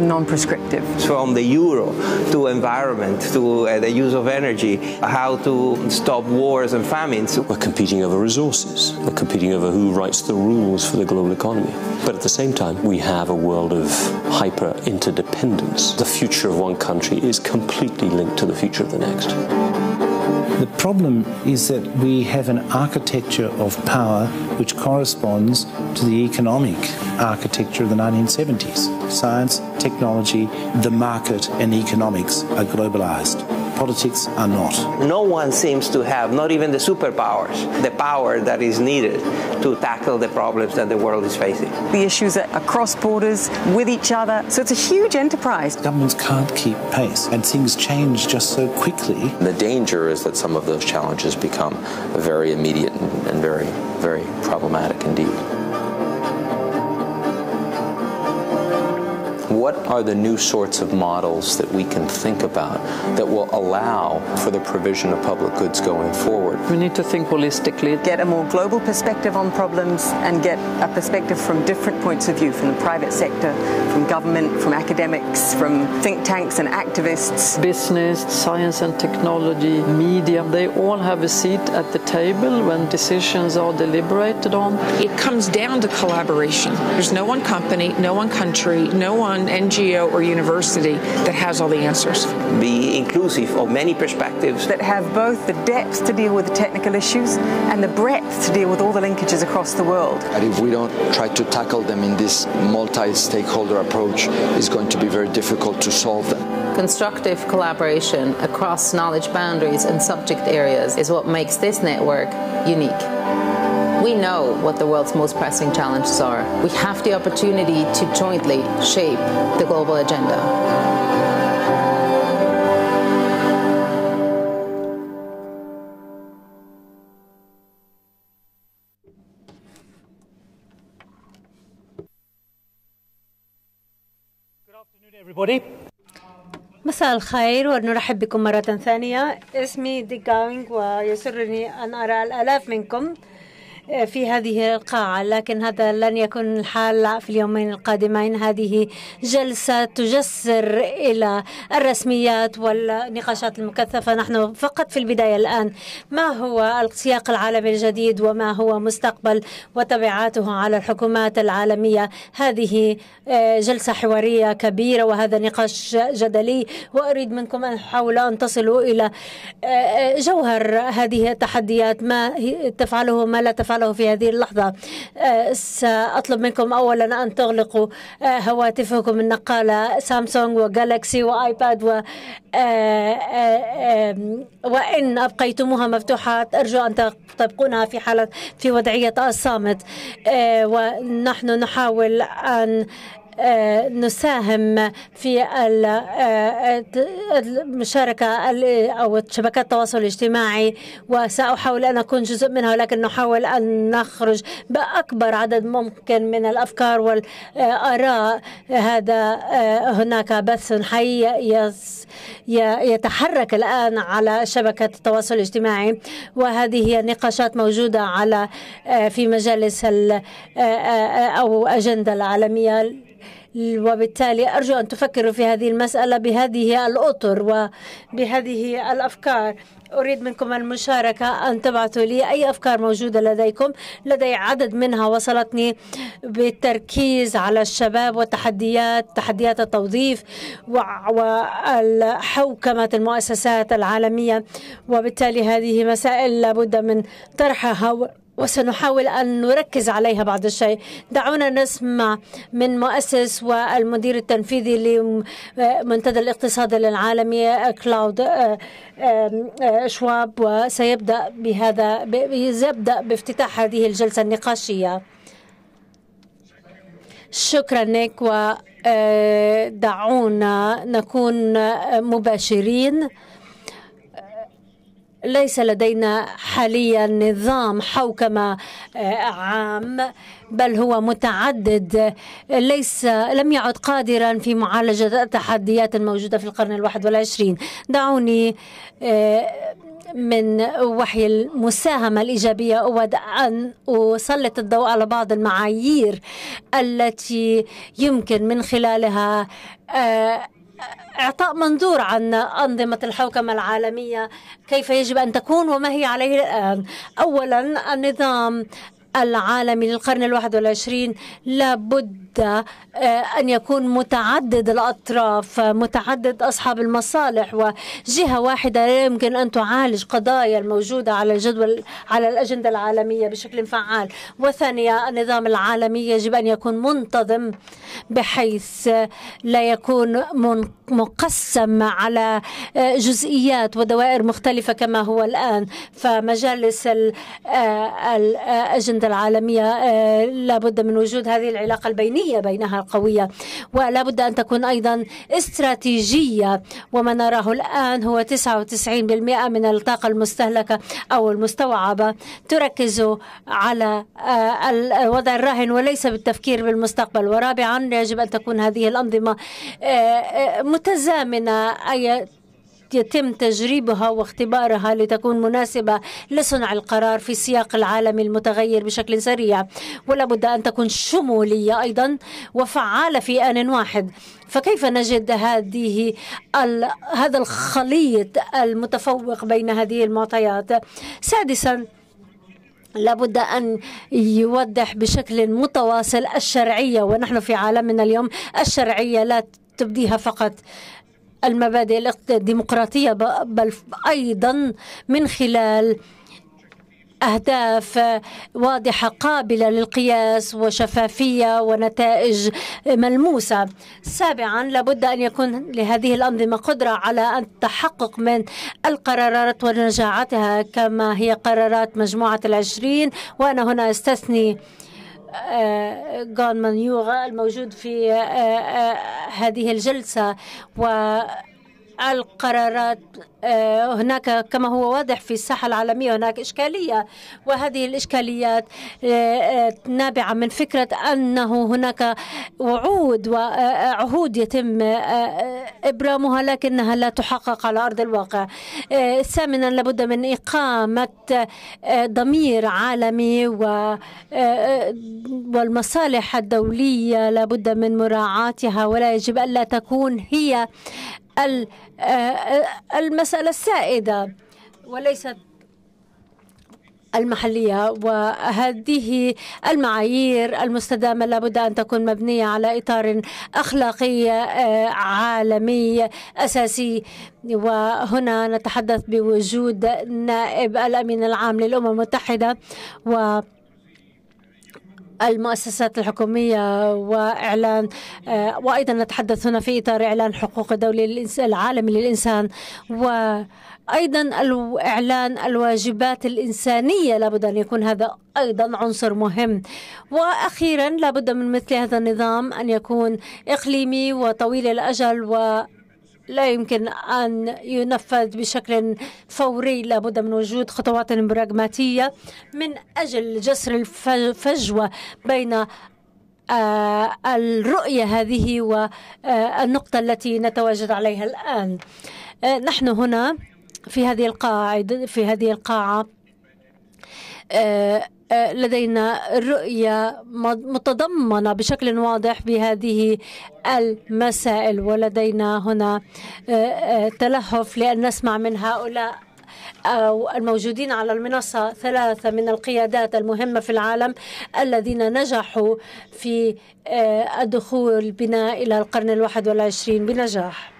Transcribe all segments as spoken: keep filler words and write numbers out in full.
and non-prescriptive. From the euro to environment to uh, the use of energy, how to stop wars and famines. We're competing over resources. We're competing over who writes the rules for the global economy. But at the same time, we have a world of hyper interdependence. The future of one country is completely linked to the future of the next. The problem is that we have an architecture of power which corresponds to the economic architecture of the nineteen seventies. Science, technology, the market and economics are globalized. Politics are not. No one seems to have, not even the superpowers, the power that is needed to tackle the problems that the world is facing. The issues are across borders, with each other, so it's a huge enterprise. Governments can't keep pace and things change just so quickly. The danger is that some of those challenges become very immediate and very, very problematic indeed. What are the new sorts of models that we can think about that will allow for the provision of public goods going forward? We need to think holistically. Get a more global perspective on problems and get a perspective from different points of view, from the private sector, from government, from academics, from think tanks and activists. Business, science and technology, media, they all have a seat at the table when decisions are deliberated on. It comes down to collaboration. There's no one company, no one country, no one N G O or university that has all the answers. Be inclusive of many perspectives. That have both the depth to deal with the technical issues and the breadth to deal with all the linkages across the world. And if we don't try to tackle them in this multi-stakeholder approach, it's going to be very difficult to solve them. Constructive collaboration across knowledge boundaries and subject areas is what makes this network unique. We know what the world's most pressing challenges are. We have the opportunity to jointly shape the global agenda. Good afternoon, everybody. مساء الخير ونرحب بكم مرة ثانية. اسمي دي Gowing ويسرني أن أرى الآلاف منكم في هذه القاعة، لكن هذا لن يكون الحال في اليومين القادمين. هذه جلسة تجسر إلى الرسميات والنقاشات المكثفة. نحن فقط في البداية الآن. ما هو السياق العالمي الجديد وما هو مستقبل وتبعاته على الحكومات العالمية؟ هذه جلسة حوارية كبيرة وهذا نقاش جدلي، وأريد منكم أن تحاولوا أن تصلوا إلى جوهر هذه التحديات، ما تفعله ما لا تفعله في هذه اللحظة. سأطلب منكم أولا أن تغلقوا هواتفكم النقالة سامسونج وجالاكسي وآيباد، و وإن أبقيتموها مفتوحة أرجو أن تبقونها في حالة في وضعية الصامت. ونحن نحاول أن نساهم في المشاركة أو شبكات التواصل الاجتماعي، وسأحاول أن أكون جزء منها، ولكن نحاول أن نخرج بأكبر عدد ممكن من الأفكار والآراء. هذا هناك بث حي يتحرك الآن على شبكة التواصل الاجتماعي، وهذه هي نقاشات موجودة على في مجالس أو أجندة العالمية، وبالتالي أرجو أن تفكروا في هذه المسألة بهذه الأطر وبهذه الأفكار. أريد منكم المشاركة، أن تبعثوا لي أي أفكار موجودة لديكم. لدي عدد منها وصلتني بالتركيز على الشباب والتحديات، تحديات التوظيف وحوكمة المؤسسات العالمية، وبالتالي هذه مسائل لابد من طرحها وسنحاول أن نركز عليها بعض الشيء. دعونا نسمع من مؤسس والمدير التنفيذي لمنتدى الاقتصاد العالمي كلاود شواب، وسيبدأ بهذا يبدأ بافتتاح هذه الجلسة النقاشية. شكرا لك، ودعونا نكون مباشرين. ليس لدينا حاليا نظام حوكمة عام، بل هو متعدد، ليس لم يعد قادرا في معالجة التحديات الموجودة في القرن الواحد والعشرين. دعوني من وحي المساهمة الإيجابية أود أن أسلط الضوء على بعض المعايير التي يمكن من خلالها إعطاء منظور عن أنظمة الحوكمة العالمية كيف يجب أن تكون وما هي عليه الآن. أولا، النظام العالمي للقرن الواحد والعشرين لابد أن يكون متعدد الأطراف، متعدد أصحاب المصالح، وجهة واحدة لا يمكن أن تعالج قضايا الموجودة على الجدول على الأجندة العالمية بشكل فعال. وثانيا، النظام العالمي يجب أن يكون منتظم بحيث لا يكون مقسم على جزئيات ودوائر مختلفة كما هو الآن. فمجالس الأجندة العالمية لابد من وجود هذه العلاقة البينية بينها قوية، ولا بد أن تكون أيضا استراتيجية. وما نراه الآن هو تسعة وتسعين بالمئة من الطاقة المستهلكة أو المستوعبة تركز على الوضع الراهن وليس بالتفكير بالمستقبل. ورابعا، يجب أن تكون هذه الأنظمة متزامنة، أي يتم تجريبها واختبارها لتكون مناسبة لصنع القرار في السياق العالمي المتغير بشكل سريع. ولا بد أن تكون شمولية أيضا وفعالة في آن واحد. فكيف نجد هذه هذا الخليط المتفوق بين هذه المعطيات؟ سادسا، لابد أن يوضح بشكل متواصل الشرعية، ونحن في عالمنا اليوم الشرعية لا تبديها فقط المبادئ الديمقراطية بل أيضا من خلال أهداف واضحة قابلة للقياس وشفافية ونتائج ملموسة. سابعا، لابد أن يكون لهذه الأنظمة قدرة على التحقق من القرارات ونجاعتها كما هي قرارات مجموعة العشرين، وأنا هنا استثني غون مانيوغا الموجود في هذه الجلسة. والقرارات هناك كما هو واضح في الساحة العالمية هناك إشكالية، وهذه الإشكاليات نابعة من فكرة أنه هناك وعود وعهود يتم إبرامها لكنها لا تحقق على أرض الواقع. ثامنا، لابد من إقامة ضمير عالمي والمصالح الدولية لابد من مراعاتها، ولا يجب أن لا تكون هي المسألة السائدة وليست المحلية. وهذه المعايير المستدامة لابد أن تكون مبنية على إطار أخلاقي عالمي أساسي. وهنا نتحدث بوجود نائب الأمين العام للأمم المتحدة و المؤسسات الحكومية وإعلان، وأيضا نتحدث هنا في إطار إعلان حقوق الدولي العالمي للإنسان، وأيضا إعلان الواجبات الإنسانية لابد أن يكون هذا أيضا عنصر مهم. وأخيرا، لابد من مثل هذا النظام أن يكون إقليمي وطويل الأجل و لا يمكن أن ينفذ بشكل فوري. لابد من وجود خطوات براغماتية من أجل جسر الفجوة بين الرؤية هذه والنقطة التي نتواجد عليها الآن. نحن هنا في هذه القاعدة في هذه القاعة لدينا رؤية متضمنة بشكل واضح بهذه المسائل، ولدينا هنا تلهف لأن نسمع من هؤلاء أو الموجودين على المنصة ثلاثة من القيادات المهمة في العالم الذين نجحوا في الدخول بنا إلى القرن الواحد والعشرين بنجاح.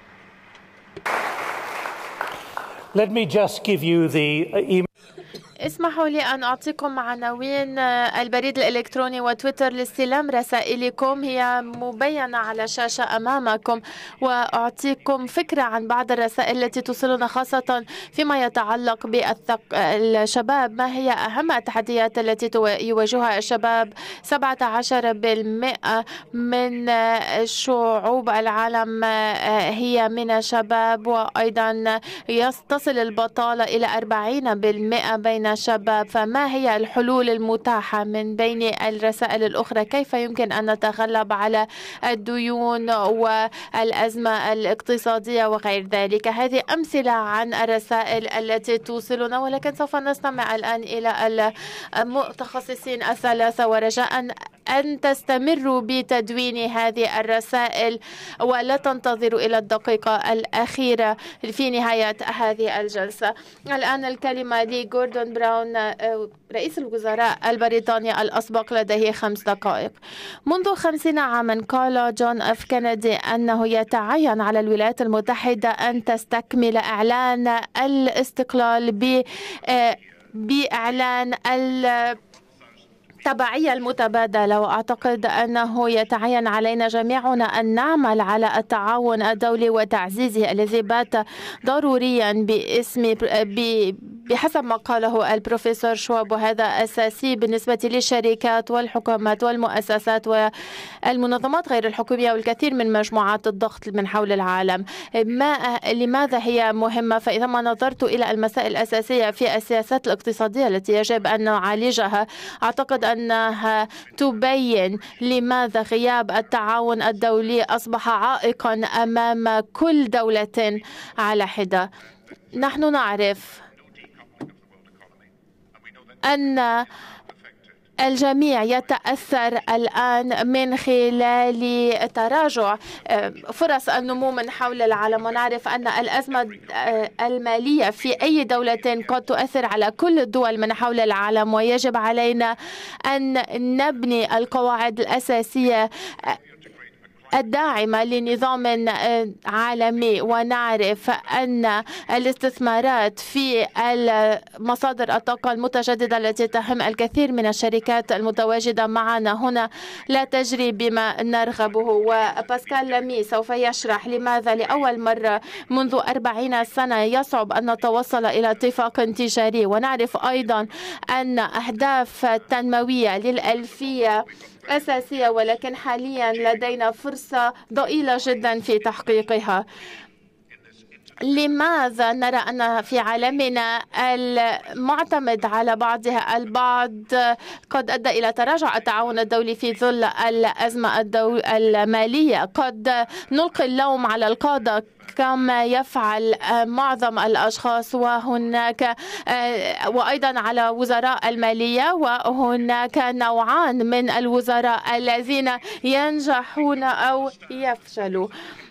Let me just give you the email. اسمحوا لي أن أعطيكم عناوين البريد الإلكتروني وتويتر لاستلام رسائلكم، هي مبينة على شاشة أمامكم، وأعطيكم فكرة عن بعض الرسائل التي توصلنا خاصة فيما يتعلق بالشباب. ما هي أهم التحديات التي يواجهها الشباب؟ سبعة عشر بالمئة من شعوب العالم هي من الشباب، وأيضا تصل البطالة إلى أربعين بالمئة بين الشباب، فما هي الحلول المتاحة من بين الرسائل الأخرى؟ كيف يمكن أن نتغلب على الديون والأزمة الاقتصادية وغير ذلك؟ هذه أمثلة عن الرسائل التي توصلنا، ولكن سوف نستمع الآن إلى المتخصصين الثلاثة ورجاء أن تستمروا بتدوين هذه الرسائل ولا تنتظروا إلى الدقيقة الأخيرة في نهاية هذه الجلسة. الآن الكلمة لجوردون براون رئيس الوزراء البريطاني الأسبق، لديه خمس دقائق. منذ خمسين عاما قال جون اف كينيدي أنه يتعين على الولايات المتحدة أن تستكمل إعلان الاستقلال ب بإعلان ال التبعية المتبادلة، وأعتقد أنه يتعين علينا جميعنا أن نعمل على التعاون الدولي وتعزيزه الذي بات ضروريا باسم بحسب ما قاله البروفيسور شواب، وهذا أساسي بالنسبة للشركات والحكومات والمؤسسات والمنظمات غير الحكومية والكثير من مجموعات الضغط من حول العالم. ما لماذا هي مهمة؟ فإذا ما نظرت إلى المسائل الأساسية في السياسات الاقتصادية التي يجب أن نعالجها، أعتقد أنها تبين لماذا غياب التعاون الدولي أصبح عائقا أمام كل دولة على حدة. نحن نعرف أن الجميع يتأثر الآن من خلال تراجع فرص النمو من حول العالم، ونعرف أن الأزمة المالية في أي دولة قد تؤثر على كل الدول من حول العالم، ويجب علينا أن نبني القواعد الأساسية الداعمة لنظام عالمي. ونعرف أن الاستثمارات في مصادر الطاقة المتجددة التي تهم الكثير من الشركات المتواجدة معنا هنا لا تجري بما نرغبه. وباسكال لامي سوف يشرح لماذا لأول مرة منذ أربعين سنة يصعب أن نتوصل إلى اتفاق تجاري. ونعرف أيضا أن أهداف التنموية للألفية أساسية، ولكن حاليا لدينا فرصة ضئيلة جدا في تحقيقها. لماذا نرى أن في عالمنا المعتمد على بعضها البعض قد أدى إلى تراجع التعاون الدولي في ظل الأزمة المالية؟ قد نلقي اللوم على القادة كما يفعل معظم الأشخاص، وهناك وأيضا على وزراء المالية، وهناك نوعان من الوزراء الذين ينجحون أو يفشلوا.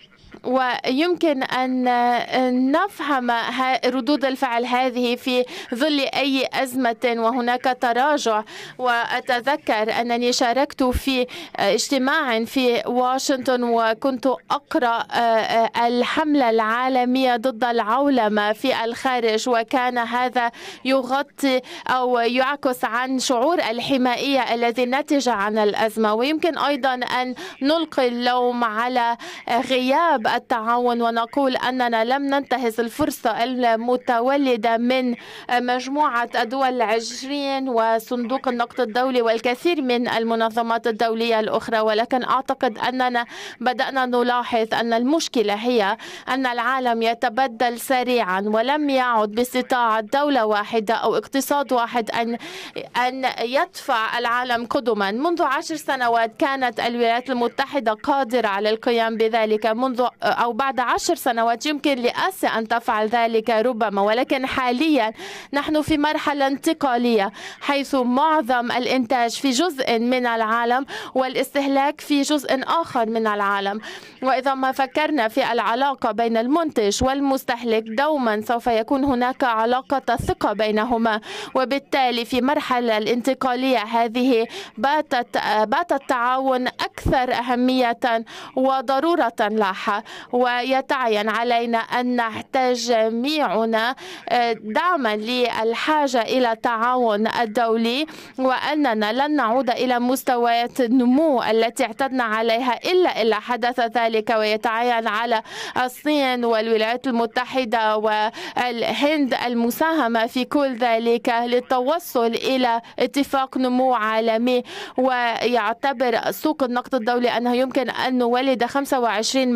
ويمكن أن نفهم ردود الفعل هذه في ظل أي أزمة وهناك تراجع. وأتذكر أنني شاركت في اجتماع في واشنطن وكنت أقرأ الحملة العالمية ضد العولمة في الخارج، وكان هذا يغطي أو يعكس عن شعور الحمائية الذي نتج عن الأزمة. ويمكن أيضا أن نلقي اللوم على غياب التعاون ونقول أننا لم ننتهز الفرصة المتولدة من مجموعة الدول العشرين وصندوق النقد الدولي والكثير من المنظمات الدولية الأخرى. ولكن أعتقد أننا بدأنا نلاحظ أن المشكلة هي أن العالم يتبدل سريعا، ولم يعد باستطاعة دولة واحدة أو اقتصاد واحد أن أن يدفع العالم قدما. منذ عشر سنوات كانت الولايات المتحدة قادرة على القيام بذلك، منذ أو بعد عشر سنوات يمكن لآسيا أن تفعل ذلك ربما، ولكن حاليا نحن في مرحلة انتقالية حيث معظم الإنتاج في جزء من العالم والاستهلاك في جزء آخر من العالم. وإذا ما فكرنا في العلاقة بين المنتج والمستهلك دوما سوف يكون هناك علاقة ثقة بينهما، وبالتالي في مرحلة الانتقالية هذه باتت بات التعاون أكثر أهمية وضرورة لاحة. ويتعين علينا أن نحتاج جميعنا دعما للحاجة إلى التعاون الدولي، وأننا لن نعود إلى مستويات النمو التي اعتدنا عليها إلا إلا حدث ذلك. ويتعين على الصين والولايات المتحدة والهند المساهمة في كل ذلك للتوصل إلى اتفاق نمو عالمي. ويعتبر سوق النقد الدولي أنه يمكن أن نولد خمسة وعشرين مليون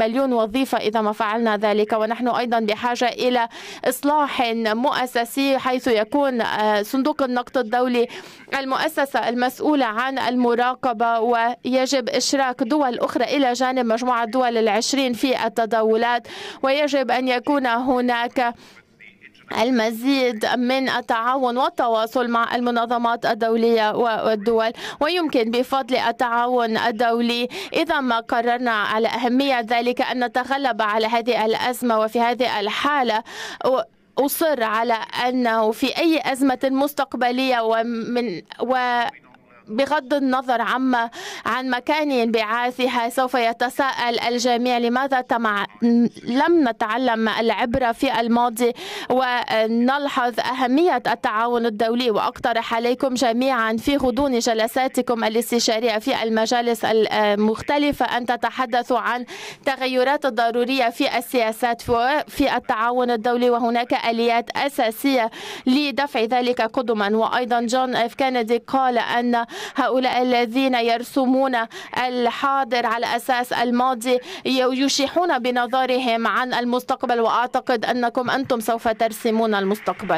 وظيفة إذا ما فعلنا ذلك. ونحن أيضا بحاجة إلى إصلاح مؤسسي حيث يكون صندوق النقد الدولي المؤسسة المسؤولة عن المراقبة، ويجب إشراك دول أخرى إلى جانب مجموعة دول العشرين في التداولات، ويجب أن يكون هناك المزيد من التعاون والتواصل مع المنظمات الدولية والدول. ويمكن بفضل التعاون الدولي إذا ما قررنا على أهمية ذلك أن نتغلب على هذه الأزمة. وفي هذه الحالة أصر على أنه في أي أزمة مستقبلية ومن و بغض النظر عما عن مكان انبعاثها سوف يتساءل الجميع لماذا تمع... لم نتعلم العبرة في الماضي، ونلحظ أهمية التعاون الدولي. وأقترح عليكم جميعا في غضون جلساتكم الاستشارية في المجالس المختلفة أن تتحدثوا عن التغيرات الضرورية في السياسات في التعاون الدولي، وهناك آليات أساسية لدفع ذلك قدما. وأيضا جون اف كينيدي قال أن هؤلاء الذين يرسمون الحاضر على أساس الماضي يشيحون بنظرهم عن المستقبل، وأعتقد أنكم أنتم سوف ترسمون المستقبل.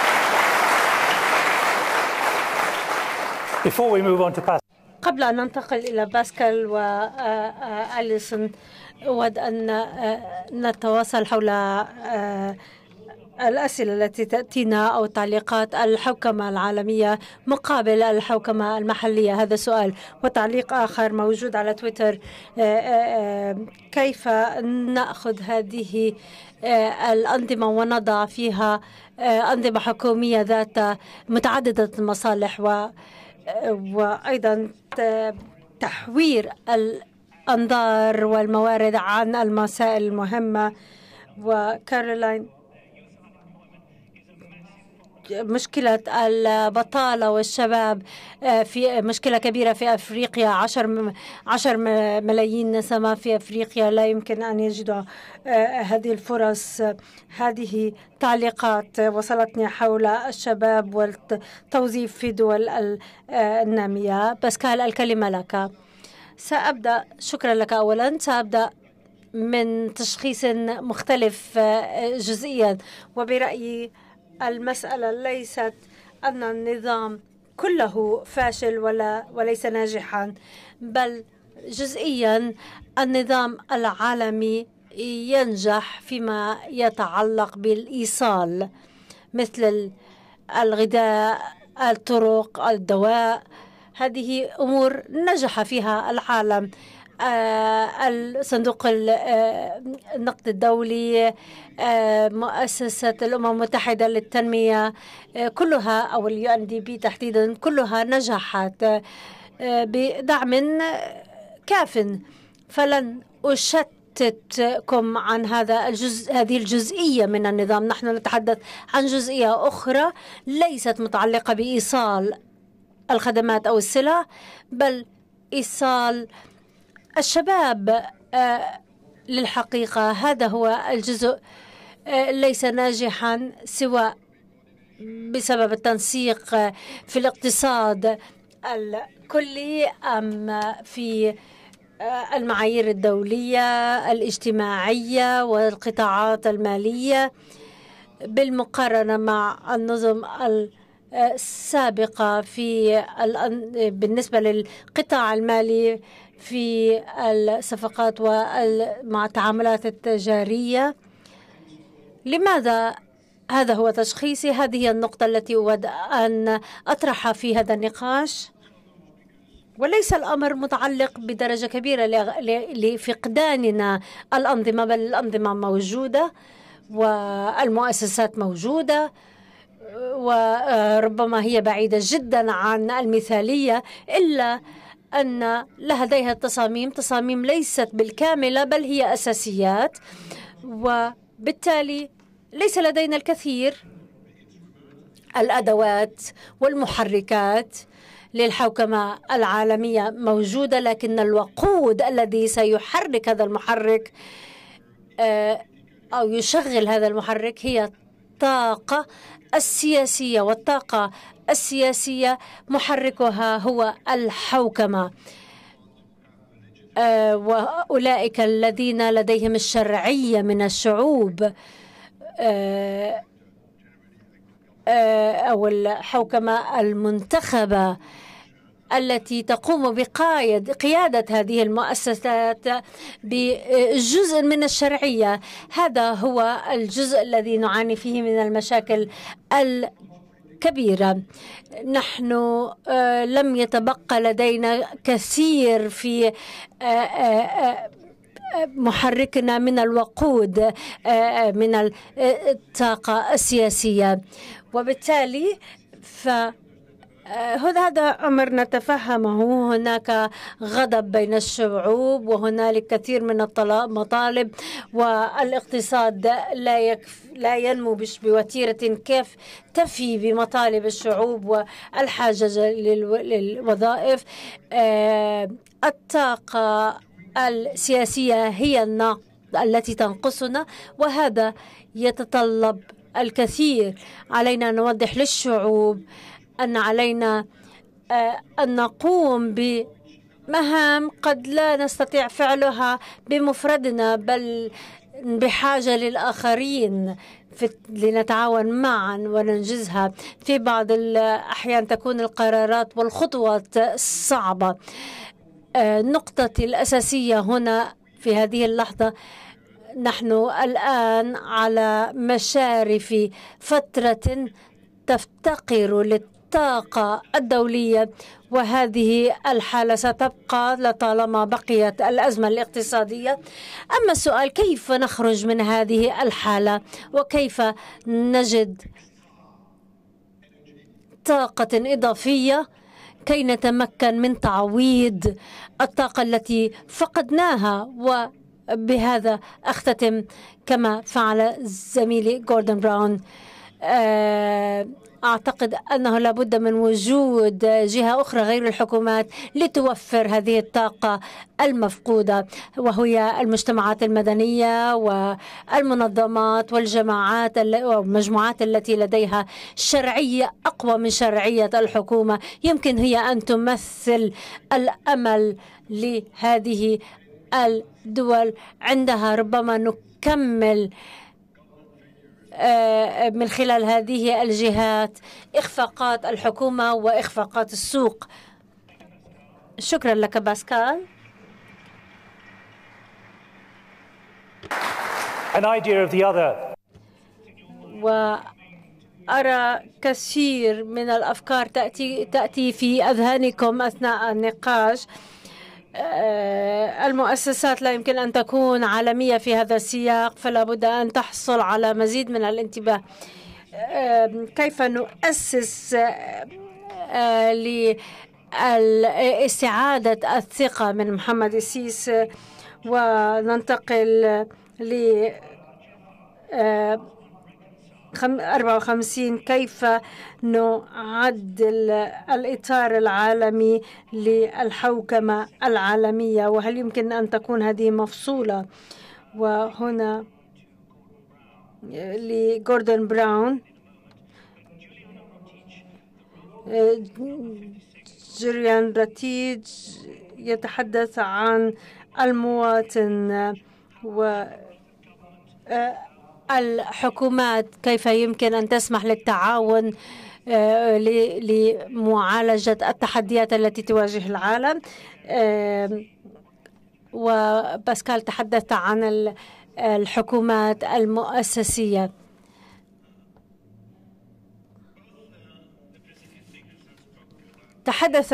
Before we move on to Pascal. قبل أن ننتقل إلى باسكال وأليسون، أود أن نتواصل حول الأسئلة التي تأتينا أو تعليقات الحوكمة العالمية مقابل الحوكمة المحلية. هذا سؤال. وتعليق آخر موجود على تويتر: كيف نأخذ هذه الأنظمة ونضع فيها أنظمة حكومية ذات متعددة المصالح، و وأيضا تحوير الأنظار والموارد عن المسائل المهمة. وكارولين: مشكلة البطالة والشباب في مشكلة كبيرة في أفريقيا. عشر عشر ملايين نسمة في أفريقيا لا يمكن أن يجدوا هذه الفرص. هذه تعليقات وصلتني حول الشباب والتوظيف في دول النامية. باسكال، الكلمة لك. سأبدأ. شكرا لك. أولا سأبدأ من تشخيص مختلف جزئيا، وبرأيي المسألة ليست أن النظام كله فاشل ولا وليس ناجحا، بل جزئيا النظام العالمي ينجح فيما يتعلق بالإيصال، مثل الغذاء، الطرق، الدواء. هذه أمور نجح فيها العالم. الصندوق النقد الدولي، مؤسسة الأمم المتحدة للتنمية، كلها أو اليو ان دي بي تحديدا كلها نجحت بدعم كاف. فلن أشتتكم عن هذا الجزء هذه الجزئية من النظام. نحن نتحدث عن جزئية أخرى ليست متعلقة بإيصال الخدمات أو السلع، بل إيصال الشباب للحقيقة. هذا هو الجزء ليس ناجحا سواء بسبب التنسيق في الاقتصاد الكلي أم في المعايير الدولية الاجتماعية والقطاعات المالية بالمقارنة مع النظم السابقة في بالنسبة للقطاع المالي في الصفقات ومع التعاملات التجارية. لماذا؟ هذا هو تشخيصي. هذه هي النقطة التي أود أن أطرحها في هذا النقاش. وليس الأمر متعلق بدرجة كبيرة لفقداننا الأنظمة، بل الأنظمة موجودة والمؤسسات موجودة، وربما هي بعيدة جدا عن المثالية، إلا أن لديها تصاميم تصاميم ليست بالكاملة بل هي أساسيات، وبالتالي ليس لدينا الكثير الأدوات والمحركات للحوكمة العالمية موجودة، لكن الوقود الذي سيحرك هذا المحرك أو يشغل هذا المحرك هي الطاقة السياسية، والطاقة السياسية محركها هو الحوكمة. وأولئك الذين لديهم الشرعية من الشعوب أو الحوكمة المنتخبة التي تقوم بقيادة قيادة هذه المؤسسات بجزء من الشرعية. هذا هو الجزء الذي نعاني فيه من المشاكل الكبيرة. نحن لم يتبقى لدينا كثير في محركنا من الوقود من الطاقة السياسية، وبالتالي ف هذا أمر نتفهمه. هناك غضب بين الشعوب وهنالك كثير من المطالب، والاقتصاد لا يكف لا ينمو بوتيرة كيف تفي بمطالب الشعوب والحاجة للوظائف. الطاقة السياسية هي الناقة التي تنقصنا، وهذا يتطلب الكثير. علينا أن نوضح للشعوب أن علينا أن نقوم بمهام قد لا نستطيع فعلها بمفردنا، بل بحاجة للآخرين لنتعاون معا وننجزها. في بعض الأحيان تكون القرارات والخطوات صعبة. نقطتي الأساسية هنا في هذه اللحظة، نحن الآن على مشارف فترة تفتقر للطاقة الدولية، وهذه الحالة ستبقى لطالما بقيت الأزمة الاقتصادية. أما السؤال كيف نخرج من هذه الحالة وكيف نجد طاقة إضافية كي نتمكن من تعويض الطاقة التي فقدناها. وبهذا أختتم كما فعل زميلي جوردن براون. أعتقد أنه لابد من وجود جهة أخرى غير الحكومات لتوفر هذه الطاقة المفقودة، وهي المجتمعات المدنية والمنظمات والجماعات والمجموعات التي لديها شرعية أقوى من شرعية الحكومة. يمكن هي أن تمثل الأمل لهذه الدول. عندها ربما نكمل من خلال هذه الجهات إخفاقات الحكومة وإخفاقات السوق. شكرا لك باسكال. An idea of the other. وأرى كثير من الأفكار تأتي تأتي في أذهانكم أثناء النقاش. المؤسسات لا يمكن أن تكون عالمية في هذا السياق، فلا بد أن تحصل على مزيد من الانتباه. كيف نؤسس لاستعادة الثقة من محمد السيس وننتقل ل أربعة وخمسين، كيف نعدل الإطار العالمي للحوكمة العالمية، وهل يمكن أن تكون هذه مفصولة؟ وهنا لجوردن براون، جريان رتيج يتحدث عن المواطن و الحكومات كيف يمكن أن تسمح للتعاون لمعالجة التحديات التي تواجه العالم. وباسكال تحدث عن الحكومات المؤسسية. تحدث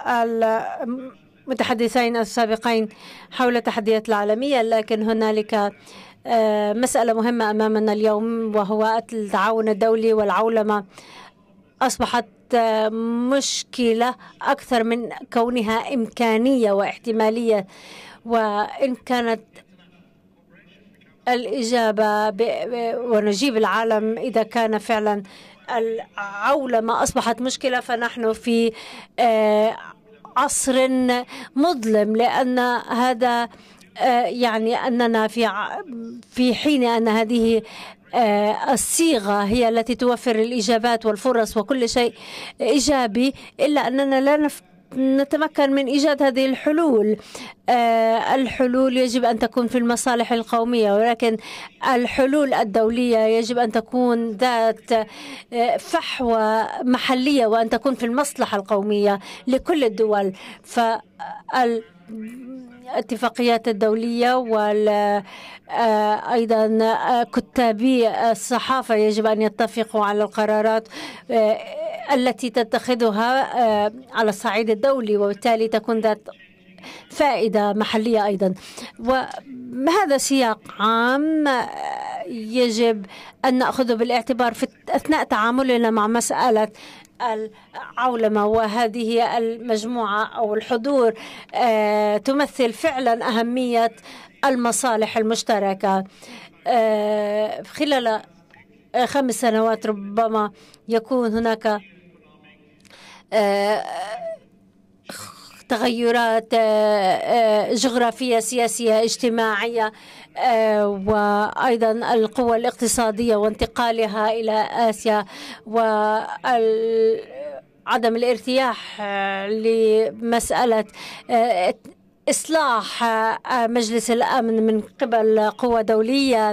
المتحدثين السابقين حول التحديات العالمية، لكن هنالك مسألة مهمة أمامنا اليوم، وهو التعاون الدولي والعولمة. أصبحت مشكلة أكثر من كونها إمكانية واحتمالية. وإن كانت الإجابة ونجيب العالم إذا كان فعلا العولمة أصبحت مشكلة، فنحن في عصر مظلم، لأن هذا يعني أننا في في حين أن هذه الصيغة هي التي توفر الإجابات والفرص وكل شيء إيجابي، إلا أننا لا نتمكن من إيجاد هذه الحلول. الحلول يجب أن تكون في المصالح القومية، ولكن الحلول الدولية يجب أن تكون ذات فحوى محلية وأن تكون في المصلحة القومية لكل الدول. فالاتفاقيات الدولية وأيضا كتابي الصحافة يجب أن يتفقوا على القرارات التي تتخذها على الصعيد الدولي، وبالتالي تكون ذات فائدة محلية أيضا. وهذا سياق عام يجب أن نأخذه بالاعتبار في أثناء تعاملنا مع مسألة العولمة، وهذه المجموعة أو الحضور تمثل فعلا أهمية المصالح المشتركة. خلال خمس سنوات ربما يكون هناك تغيرات جغرافية سياسية اجتماعية، وأيضا القوى الاقتصادية وانتقالها إلى آسيا، وعدم الارتياح لمسألة إصلاح مجلس الأمن من قبل قوى دولية.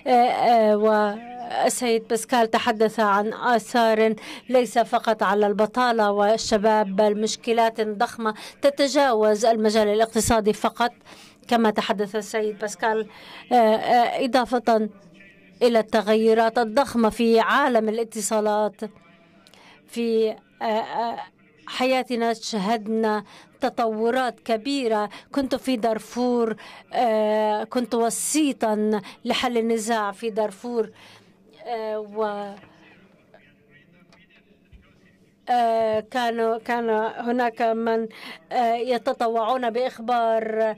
والسيد باسكال تحدث عن آثار ليس فقط على البطالة والشباب، بل مشكلات ضخمة تتجاوز المجال الاقتصادي فقط كما تحدث السيد باسكال، إضافة إلى التغيرات الضخمة في عالم الاتصالات. في حياتنا شهدنا تطورات كبيرة. كنت في دارفور، كنت وسيطا لحل النزاع في دارفور، و كان كان هناك من يتطوعون بإخبار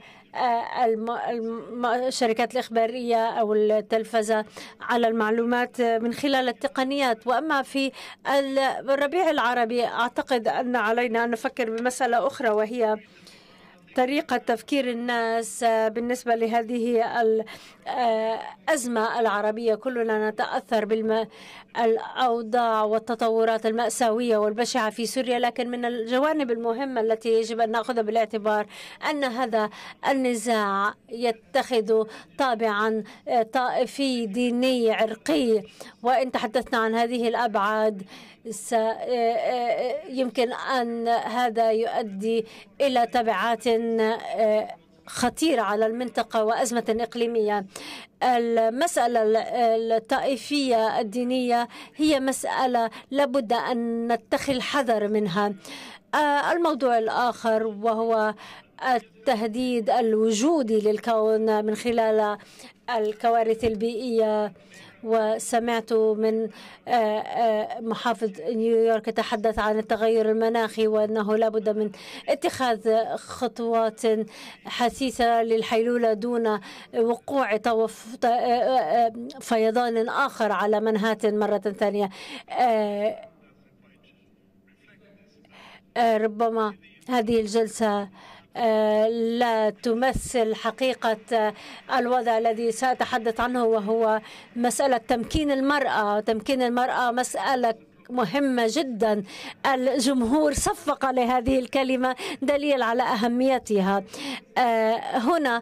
الشركات الإخبارية أو التلفزة على المعلومات من خلال التقنيات. وأما في الربيع العربي أعتقد أن علينا أن نفكر بمسألة أخرى، وهي طريقة تفكير الناس بالنسبة لهذه الأزمة العربية. كلنا نتأثر بالأوضاع والتطورات المأساوية والبشعة في سوريا، لكن من الجوانب المهمة التي يجب أن نأخذها بالاعتبار أن هذا النزاع يتخذ طابعا طائفي ديني عرقي. وإن تحدثنا عن هذه الأبعاد يمكن أن هذا يؤدي إلى تبعات خطيرة على المنطقة وأزمة إقليمية. المسألة الطائفية الدينية هي مسألة لابد أن نتخذ حذر منها. الموضوع الآخر وهو التهديد الوجودي للكون من خلال الكوارث البيئية. وسمعت من محافظ نيويورك يتحدث عن التغير المناخي، وأنه لابد من اتخاذ خطوات حثيثة للحيلولة دون وقوع فيضان آخر على منهاتن مرة ثانية. ربما هذه الجلسة لا تمثل حقيقة الوضع الذي سأتحدث عنه، وهو مسألة تمكين المرأة. تمكين المرأة مسألة مهمة جدا. الجمهور صفق لهذه الكلمة دليل على أهميتها. هنا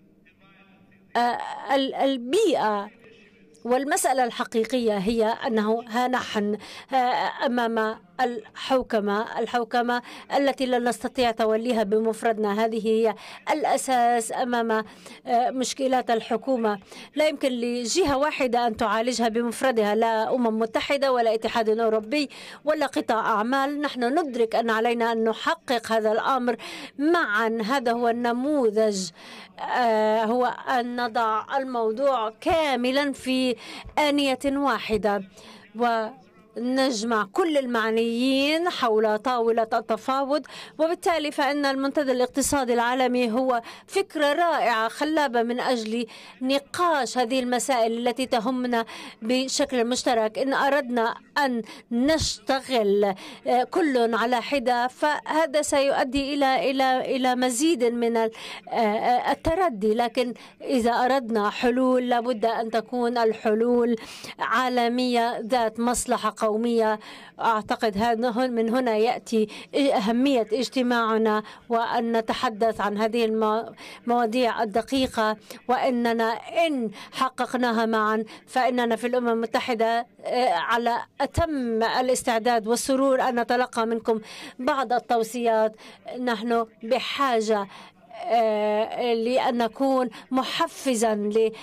البيئة والمسألة الحقيقية هي أنه ها نحن أمام الحوكمة الحوكمة التي لا نستطيع توليها بمفردنا. هذه هي الأساس أمام مشكلات الحكومة. لا يمكن لجهة واحدة أن تعالجها بمفردها، لا أمم متحدة ولا اتحاد أوروبي ولا قطاع أعمال. نحن ندرك أن علينا أن نحقق هذا الأمر معا. هذا هو النموذج، هو أن نضع الموضوع كاملا في آنية واحدة ونجمع كل المعنيين حول طاولة التفاوض. وبالتالي فإن المنتدى الاقتصادي العالمي هو فكرة رائعة خلابة من أجل نقاش هذه المسائل التي تهمنا بشكل مشترك. إن أردنا أن نشتغل كل على حدة فهذا سيؤدي إلى إلى إلى مزيد من التردي. لكن إذا أردنا حلول لابد أن تكون الحلول عالمية ذات مصلحة قومية قومية. أعتقد هذا من هنا يأتي أهمية اجتماعنا وأن نتحدث عن هذه المواضيع الدقيقة، وأننا إن حققناها معا فإننا في الأمم المتحدة على أتم الاستعداد والسرور أن نتلقى منكم بعض التوصيات. نحن بحاجة لأن نكون محفزا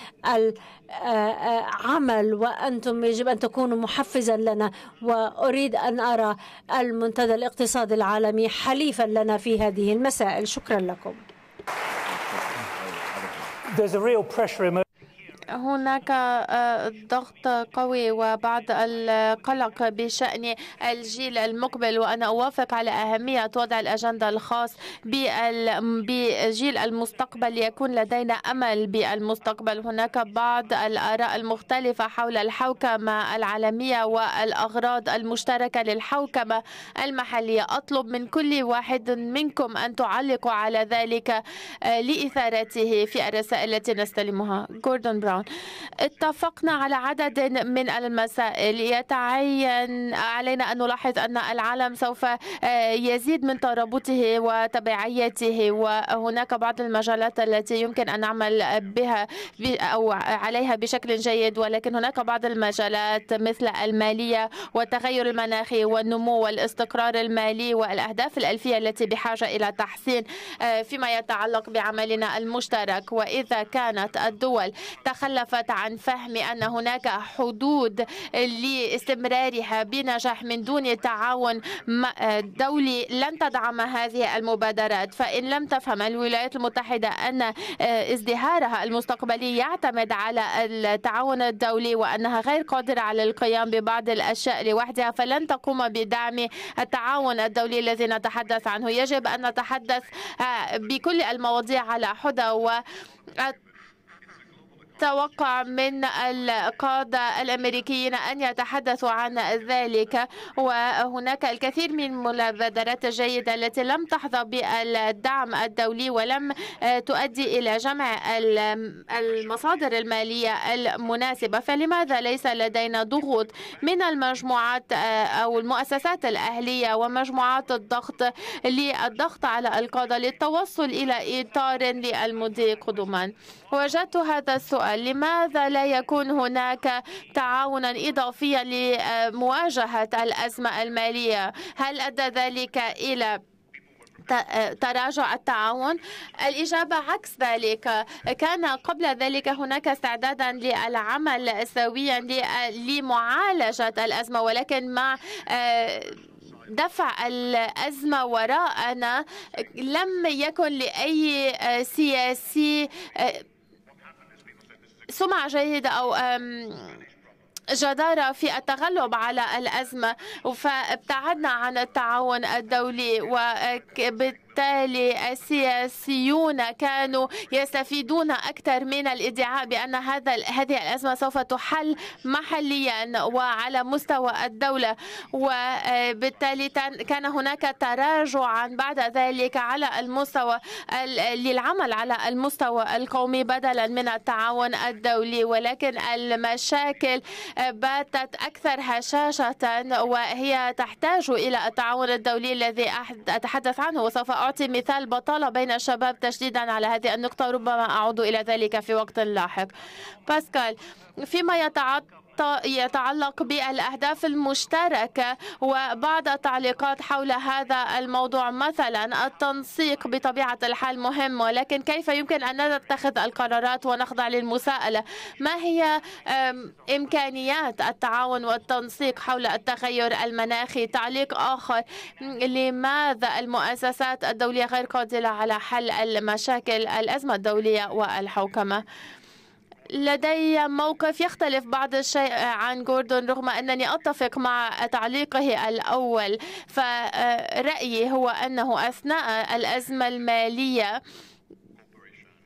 للعمل، وأنتم يجب أن تكونوا محفزا لنا، وأريد أن أرى المنتدى الاقتصادي العالمي حليفا لنا في هذه المسائل. شكرا لكم. There's a real pressure. هناك ضغط قوي وبعض القلق بشأن الجيل المقبل، وأنا أوافق على أهمية وضع الأجندة الخاص بجيل المستقبل. يكون لدينا أمل بالمستقبل. هناك بعض الآراء المختلفة حول الحوكمة العالمية والأغراض المشتركة للحوكمة المحلية. أطلب من كل واحد منكم أن تعلقوا على ذلك لإثارته في الرسائل التي نستلمها. جوردون براون: اتفقنا على عدد من المسائل. يتعين علينا أن نلاحظ أن العالم سوف يزيد من ترابطه وتبعيته، وهناك بعض المجالات التي يمكن أن نعمل بها أو عليها بشكل جيد، ولكن هناك بعض المجالات مثل المالية والتغير المناخي والنمو والاستقرار المالي والأهداف الألفية التي بحاجة إلى تحسين فيما يتعلق بعملنا المشترك. وإذا كانت الدول تخلفت عن فهم أن هناك حدود لاستمرارها بنجاح من دون تعاون دولي، لن تدعم هذه المبادرات. فإن لم تفهم الولايات المتحدة أن ازدهارها المستقبلي يعتمد على التعاون الدولي وأنها غير قادرة على القيام ببعض الأشياء لوحدها، فلن تقوم بدعم التعاون الدولي الذي نتحدث عنه. يجب أن نتحدث بكل المواضيع على حدة، و توقع من القادة الأمريكيين أن يتحدثوا عن ذلك. وهناك الكثير من المبادرات الجيدة التي لم تحظى بالدعم الدولي ولم تؤدي إلى جمع المصادر المالية المناسبة. فلماذا ليس لدينا ضغوط من المجموعات أو المؤسسات الأهلية ومجموعات الضغط للضغط على القادة للتوصل إلى إطار للمضي قدما؟ وجدت هذا السؤال: لماذا لا يكون هناك تعاونا إضافيا لمواجهة الأزمة المالية؟ هل أدى ذلك إلى تراجع التعاون؟ الإجابة عكس ذلك. كان قبل ذلك هناك استعدادا للعمل سويا لمعالجة الأزمة، ولكن مع دفع الأزمة وراءنا لم يكن لأي سياسي سمعة جيدة أو جدارة في التغلب على الأزمة، فابتعدنا عن التعاون الدولي، وبالتالي السياسيون كانوا يستفيدون أكثر من الادعاء بأن هذا هذه الأزمة سوف تحل محليا وعلى مستوى الدولة، وبالتالي كان هناك تراجعا بعد ذلك على المستوى للعمل على المستوى القومي بدلا من التعاون الدولي. ولكن المشاكل باتت أكثر هشاشة، وهي تحتاج إلى التعاون الدولي الذي أتحدث عنه. وسوف أعطي مثال بطالة بين الشباب تشديدا على هذه النقطة، ربما أعود إلى ذلك في وقت لاحق. باسكال: فيما يتعلق بالأهداف المشتركة وبعض التعليقات حول هذا الموضوع، مثلا التنسيق بطبيعة الحال مهم، ولكن كيف يمكن أن نتخذ القرارات ونخضع للمساءلة؟ ما هي إمكانيات التعاون والتنسيق حول التغير المناخي؟ تعليق آخر: لماذا المؤسسات الدولية غير قادرة على حل المشاكل الأزمة الدولية والحوكمة؟ لدي موقف يختلف بعض الشيء عن جوردون، رغم أنني أتفق مع تعليقه الأول. فرأيي هو أنه أثناء الأزمة المالية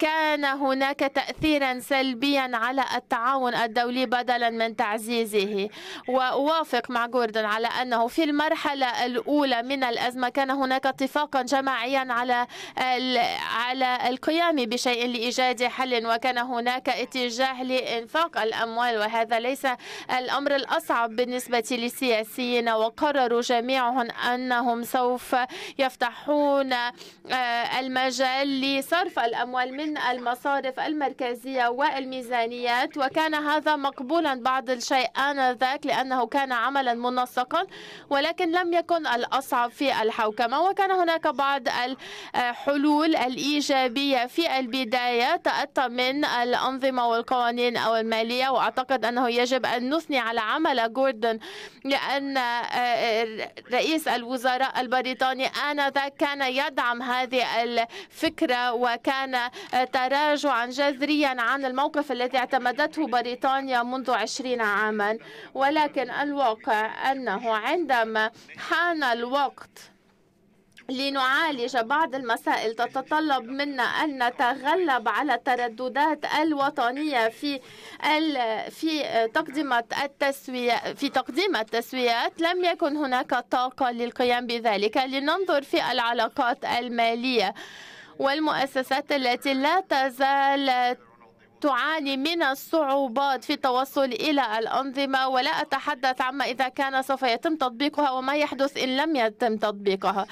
كان هناك تأثيرا سلبيا على التعاون الدولي بدلا من تعزيزه. وأوافق مع جوردن على أنه في المرحلة الأولى من الأزمة كان هناك اتفاقا جماعيا على على القيام بشيء لإيجاد حل، وكان هناك اتجاه لإنفاق الأموال، وهذا ليس الأمر الأصعب بالنسبة للسياسيين. وقرروا جميعهم أنهم سوف يفتحون المجال لصرف الأموال من المصارف المركزية والميزانيات، وكان هذا مقبولا بعض الشيء آنذاك لأنه كان عملا منسقا، ولكن لم يكن الأصعب في الحوكمة. وكان هناك بعض الحلول الإيجابية في البداية تأتى من الأنظمة والقوانين أو المالية، وأعتقد أنه يجب أن نثني على عمل جوردن لأن رئيس الوزراء البريطاني آنذاك كان يدعم هذه الفكرة، وكان تراجعا جذريا عن الموقف الذي اعتمدته بريطانيا منذ عشرين عاما. ولكن الواقع أنه عندما حان الوقت لنعالج بعض المسائل تتطلب منا أن نتغلب على الترددات الوطنية في في تقديم التسوية في تقديم التسويات، لم يكن هناك طاقة للقيام بذلك. لننظر في العلاقات المالية والمؤسسات التي لا تزال تعاني من الصعوبات في التوصل إلى الأنظمة، ولا أتحدث عما إذا كان سوف يتم تطبيقها وما يحدث إن لم يتم تطبيقها.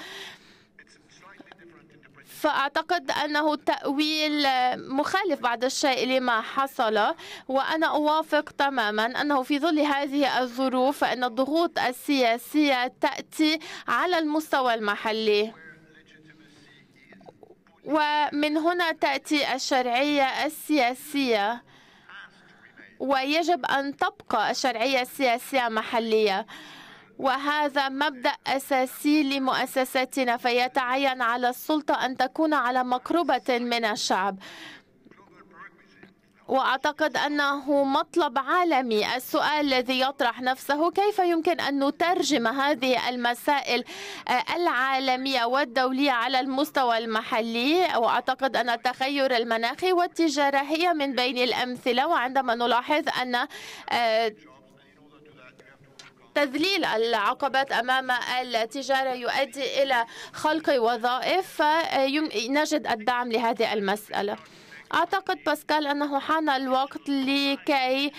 فأعتقد أنه تأويل مخالف بعض الشيء لما حصل، وأنا أوافق تماما أنه في ظل هذه الظروف فإن الضغوط السياسية تأتي على المستوى المحلي، ومن هنا تأتي الشرعية السياسية، ويجب أن تبقى الشرعية السياسية محلية. وهذا مبدأ أساسي لمؤسساتنا، فيتعين على السلطة أن تكون على مقربة من الشعب. وأعتقد أنه مطلب عالمي. السؤال الذي يطرح نفسه كيف يمكن أن نترجم هذه المسائل العالمية والدولية على المستوى المحلي. وأعتقد أن التغير المناخي والتجارة هي من بين الأمثلة. وعندما نلاحظ أن تذليل العقبات أمام التجارة يؤدي إلى خلق وظائف، نجد الدعم لهذه المسألة. أعتقد باسكال أنه حان الوقت لكي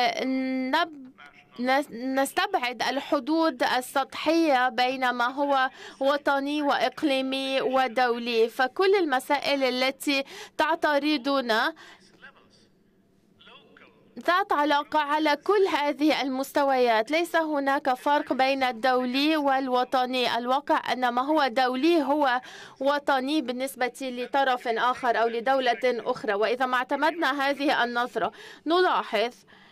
نستبعد الحدود السطحية بين ما هو وطني وإقليمي ودولي. فكل المسائل التي تعترضنا ذات علاقة على كل هذه المستويات. ليس هناك فرق بين الدولي والوطني. الواقع أن ما هو دولي هو وطني بالنسبة لطرف آخر أو لدولة أخرى. وإذا ما اعتمدنا هذه النظرة نلاحظ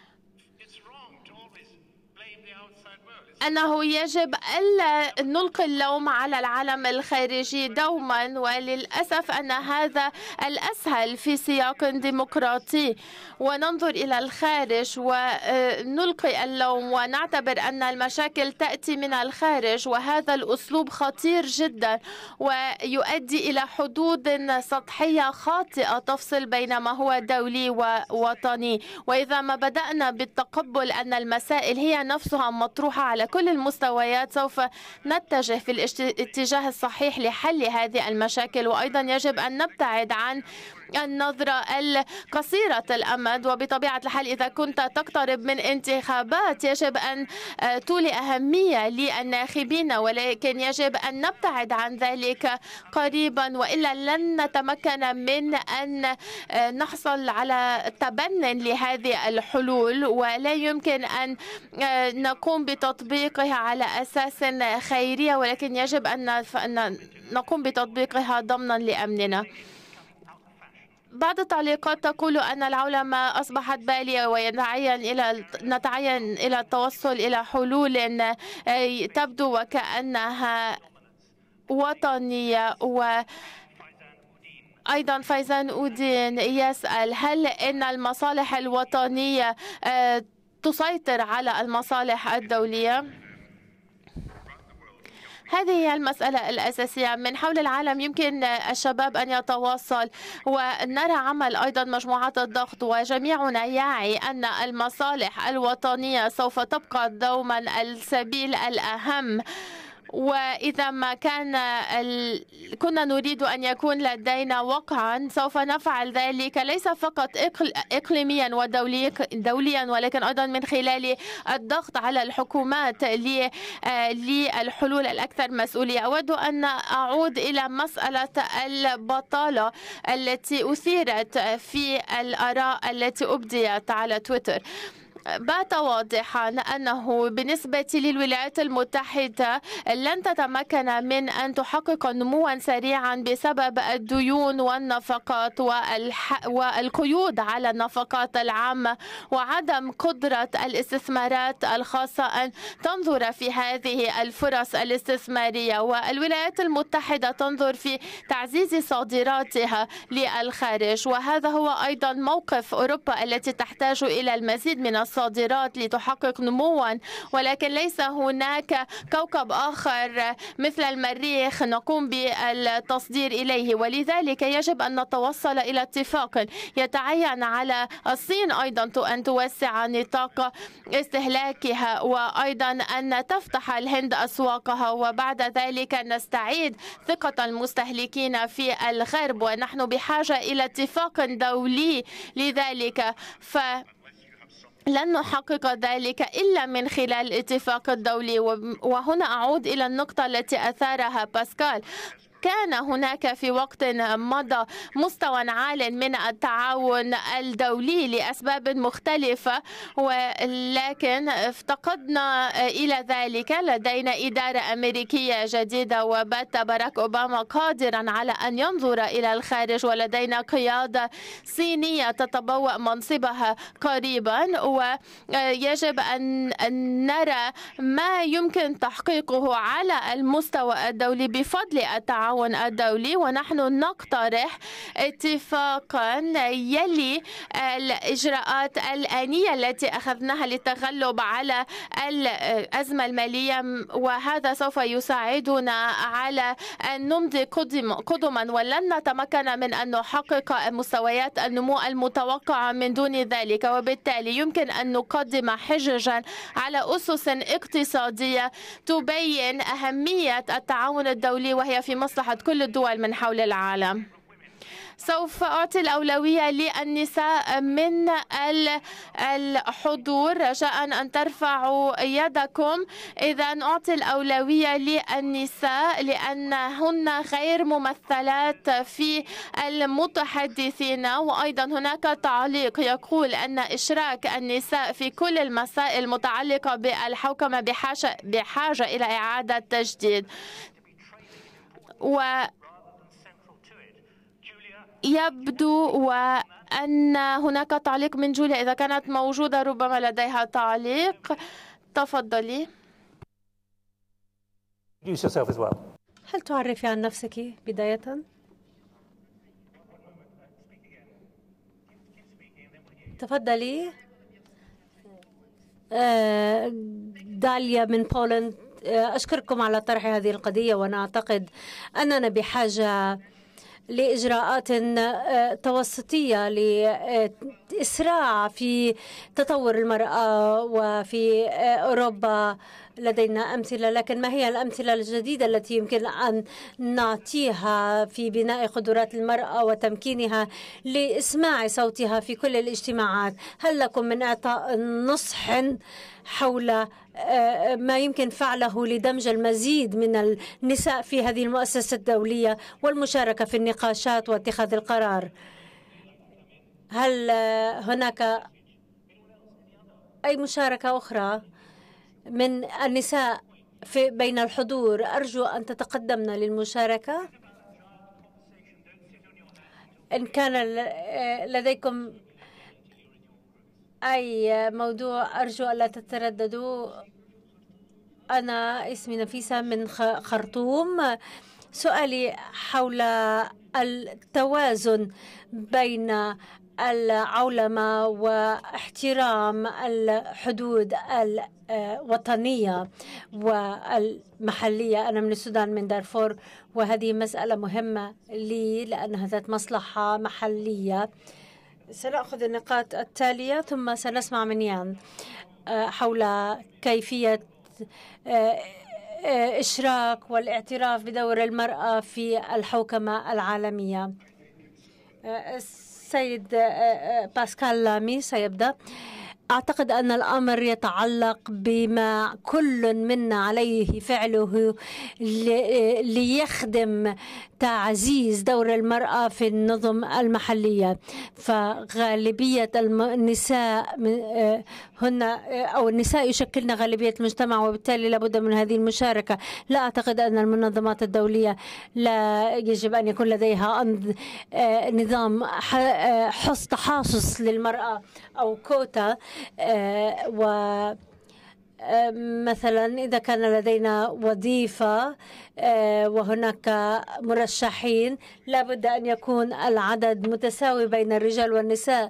أنه يجب ألا نلقي اللوم على العالم الخارجي دوما، وللأسف أن هذا الأسهل في سياق ديمقراطي، وننظر إلى الخارج ونلقي اللوم ونعتبر أن المشاكل تأتي من الخارج، وهذا الأسلوب خطير جدا ويؤدي إلى حدود سطحية خاطئة تفصل بين ما هو دولي ووطني. وإذا ما بدأنا بالتقبل أن المسائل هي نفسها مطروحة على كل المستويات سوف نتجه في الاتجاه الصحيح لحل هذه المشاكل. وأيضا يجب أن نبتعد عن النظرة القصيرة الأمد. وبطبيعة الحال إذا كنت تقترب من انتخابات يجب أن تولي أهمية للناخبين، ولكن يجب أن نبتعد عن ذلك قريبا، وإلا لن نتمكن من أن نحصل على تبني لهذه الحلول، ولا يمكن أن نقوم بتطبيقها على أساس خيرية، ولكن يجب أن نقوم بتطبيقها ضمنا لأمننا. بعض التعليقات تقول أن العولمة أصبحت بالية ويتعين إلى نتعين إلى التوصل إلى حلول تبدو وكأنها وطنية. و أيضا فايزان أودين يسأل هل إن المصالح الوطنية تسيطر على المصالح الدولية؟ هذه هي المسألة الأساسية. من حول العالم يمكن الشباب أن يتواصل، ونرى عمل أيضا مجموعات الضغط، وجميعنا يعي أن المصالح الوطنية سوف تبقى دوما السبيل الأهم. وإذا ما كان ال... كنا نريد أن يكون لدينا وقعا سوف نفعل ذلك ليس فقط إقل... إقليميا ودوليا دوليا ولكن أيضا من خلال الضغط على الحكومات ل... للحلول الأكثر مسؤولية. أود أن أعود إلى مسألة البطالة التي أثيرت في الآراء التي أبديت على تويتر. بات واضحا أنه بالنسبة للولايات المتحدة لن تتمكن من أن تحقق نموا سريعا بسبب الديون والنفقات والح... والقيود على النفقات العامة وعدم قدرة الاستثمارات الخاصة أن تنظر في هذه الفرص الاستثمارية. والولايات المتحدة تنظر في تعزيز صادراتها للخارج، وهذا هو أيضا موقف أوروبا التي تحتاج إلى المزيد من الصادرات لتحقق نموا، ولكن ليس هناك كوكب آخر مثل المريخ نقوم بالتصدير إليه، ولذلك يجب أن نتوصل إلى اتفاق. يتعين على الصين أيضا أن توسع نطاق استهلاكها، وأيضا أن تفتح الهند أسواقها، وبعد ذلك نستعيد ثقة المستهلكين في الغرب، ونحن بحاجة إلى اتفاق دولي لذلك. ف لن نحقق ذلك إلا من خلال الاتفاق الدولي. وهنا أعود إلى النقطة التي أثارها باسكال. كان هناك في وقت مضى مستوى عال من التعاون الدولي لأسباب مختلفة، ولكن افتقدنا إلى ذلك. لدينا إدارة أمريكية جديدة وبات باراك أوباما قادرا على أن ينظر إلى الخارج، ولدينا قيادة صينية تتبوأ منصبها قريبا، ويجب أن نرى ما يمكن تحقيقه على المستوى الدولي بفضل التعاون الدولي. ونحن نقترح اتفاقا يلي الإجراءات الآنية التي أخذناها للتغلب على الأزمة المالية، وهذا سوف يساعدنا على أن نمضي قدما، ولن نتمكن من أن نحقق مستويات النمو المتوقعة من دون ذلك. وبالتالي يمكن أن نقدم حججا على أسس اقتصادية تبين أهمية التعاون الدولي، وهي في مصلحة كل الدول من حول العالم. سوف أعطي الأولوية للنساء من الحضور، رجاء أن ترفعوا يدكم. إذا أعطي الأولوية للنساء لأنهن غير ممثلات في المتحدثين. وأيضا هناك تعليق يقول أن إشراك النساء في كل المسائل المتعلقة بالحوكمة بحاجة, بحاجة إلى إعادة تجديد. و يبدو وأن هناك تعليق من جوليا، إذا كانت موجودة ربما لديها تعليق. تفضلي. هل تعرفي عن نفسك بداية؟ تفضلي. داليا من بولند. أشكركم على طرح هذه القضية، وأنا أعتقد أننا بحاجة لإجراءات توسطية لإسراع في تطور المرأة. وفي أوروبا لدينا أمثلة، لكن ما هي الأمثلة الجديدة التي يمكن أن نعطيها في بناء قدرات المرأة وتمكينها لإسماع صوتها في كل الاجتماعات؟ هل لكم من إعطاء نصح حول ما يمكن فعله لدمج المزيد من النساء في هذه المؤسسة الدولية والمشاركة في النقاشات واتخاذ القرار؟ هل هناك أي مشاركة أخرى من النساء في بين الحضور؟ أرجو أن تتقدمن للمشاركة. إن كان لديكم أي موضوع أرجو ألا تترددوا. أنا اسمي نفيسة من خرطوم. سؤالي حول التوازن بين العولمة واحترام الحدود الوطنية والمحلية. أنا من السودان من دارفور، وهذه مسألة مهمة لي لأنها ذات مصلحة محلية. سنأخذ النقاط التالية ثم سنسمع من يان حول كيفية إشراك والاعتراف بدور المرأة في الحوكمة العالمية. السيد باسكال لامي سيبدأ. أعتقد أن الأمر يتعلق بما كل منا عليه فعله ليخدم تعزيز دور المرأة في النظم المحلية. فغالبية النساء هن أو النساء يشكلن غالبية المجتمع، وبالتالي لابد من هذه المشاركة. لا أعتقد أن المنظمات الدولية لا يجب أن يكون لديها نظام حص تحاصص للمرأة أو كوتا. و مثلا إذا كان لدينا وظيفة وهناك مرشحين لابد أن يكون العدد متساوي بين الرجال والنساء.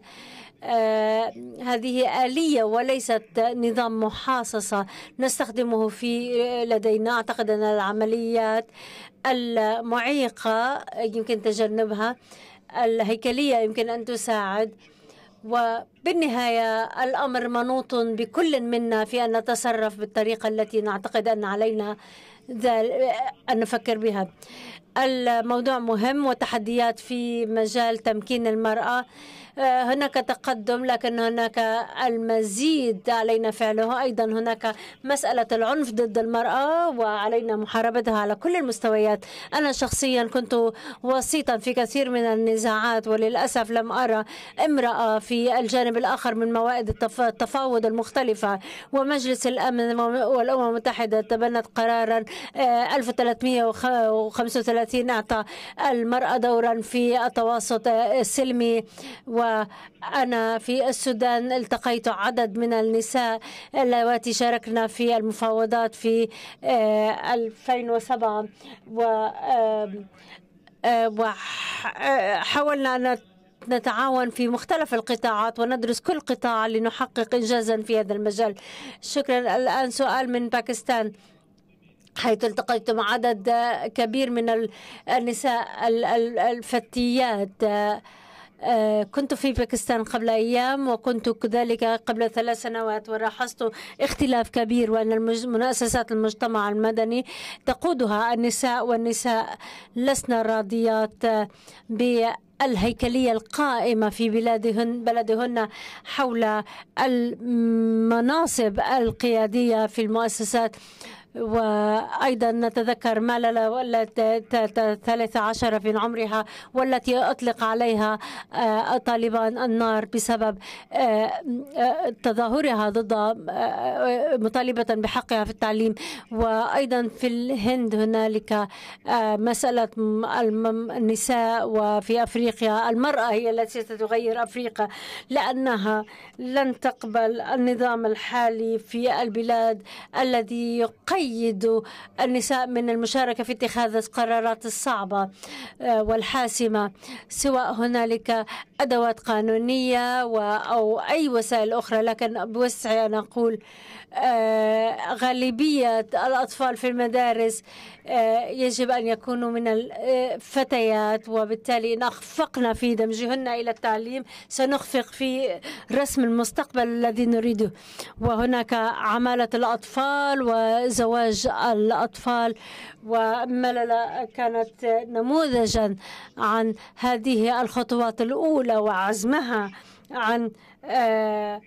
هذه آلية وليست نظام محاصصة نستخدمه في لدينا. أعتقد أن العمليات المعيقة يمكن تجنبها، الهيكلية يمكن أن تساعد، وبالنهاية الأمر منوط بكل منا في أن نتصرف بالطريقة التي نعتقد أن علينا أن نفكر بها. الموضوع مهم وتحديات في مجال تمكين المرأة. هناك تقدم لكن هناك المزيد علينا فعله. أيضا هناك مسألة العنف ضد المرأة وعلينا محاربتها على كل المستويات. أنا شخصيا كنت وسيطا في كثير من النزاعات، وللأسف لم أرى امرأة في الجانب الآخر من موائد التفاوض المختلفة. ومجلس الأمن والأمم المتحدة تبنت قرارا ألف وثلاثمئة وخمسة وثلاثين أعطى المرأة دورا في التوسط السلمي. وأنا في السودان التقيت عدد من النساء اللواتي شاركنا في المفاوضات في ألفين وسبعة، وحاولنا أن نتعاون في مختلف القطاعات وندرس كل قطاع لنحقق إنجازا في هذا المجال. شكرا. الآن سؤال من باكستان، حيث التقيت مع عدد كبير من النساء الفتيات. كنت في باكستان قبل أيام، وكنت كذلك قبل ثلاث سنوات، ولاحظت اختلاف كبير، وأن مؤسسات المجتمع المدني تقودها النساء، والنساء لسن راضيات بالهيكلية القائمة في بلادهن بلدهن حول المناصب القيادية في المؤسسات. وأيضا نتذكر ماللا والتي ثلاث عشر في عمرها، والتي أطلق عليها طالبان النار بسبب تظاهرها ضد مطالبة بحقها في التعليم. وأيضا في الهند هنالك مسألة النساء، وفي أفريقيا المرأة هي التي ستغير أفريقيا، لأنها لن تقبل النظام الحالي في البلاد الذي يقيد النساء من المشاركة في اتخاذ القرارات الصعبة والحاسمة، سواء هنالك أدوات قانونية أو أي وسائل أخرى. لكن بوسعي أنا أقول غالبية الأطفال في المدارس يجب أن يكونوا من الفتيات، وبالتالي إن أخفقنا في دمجهن إلى التعليم سنخفق في رسم المستقبل الذي نريده. وهناك عمالة الأطفال وزواج الأطفال، ومللا كانت نموذجا عن هذه الخطوات الأولى وعزمها عن آه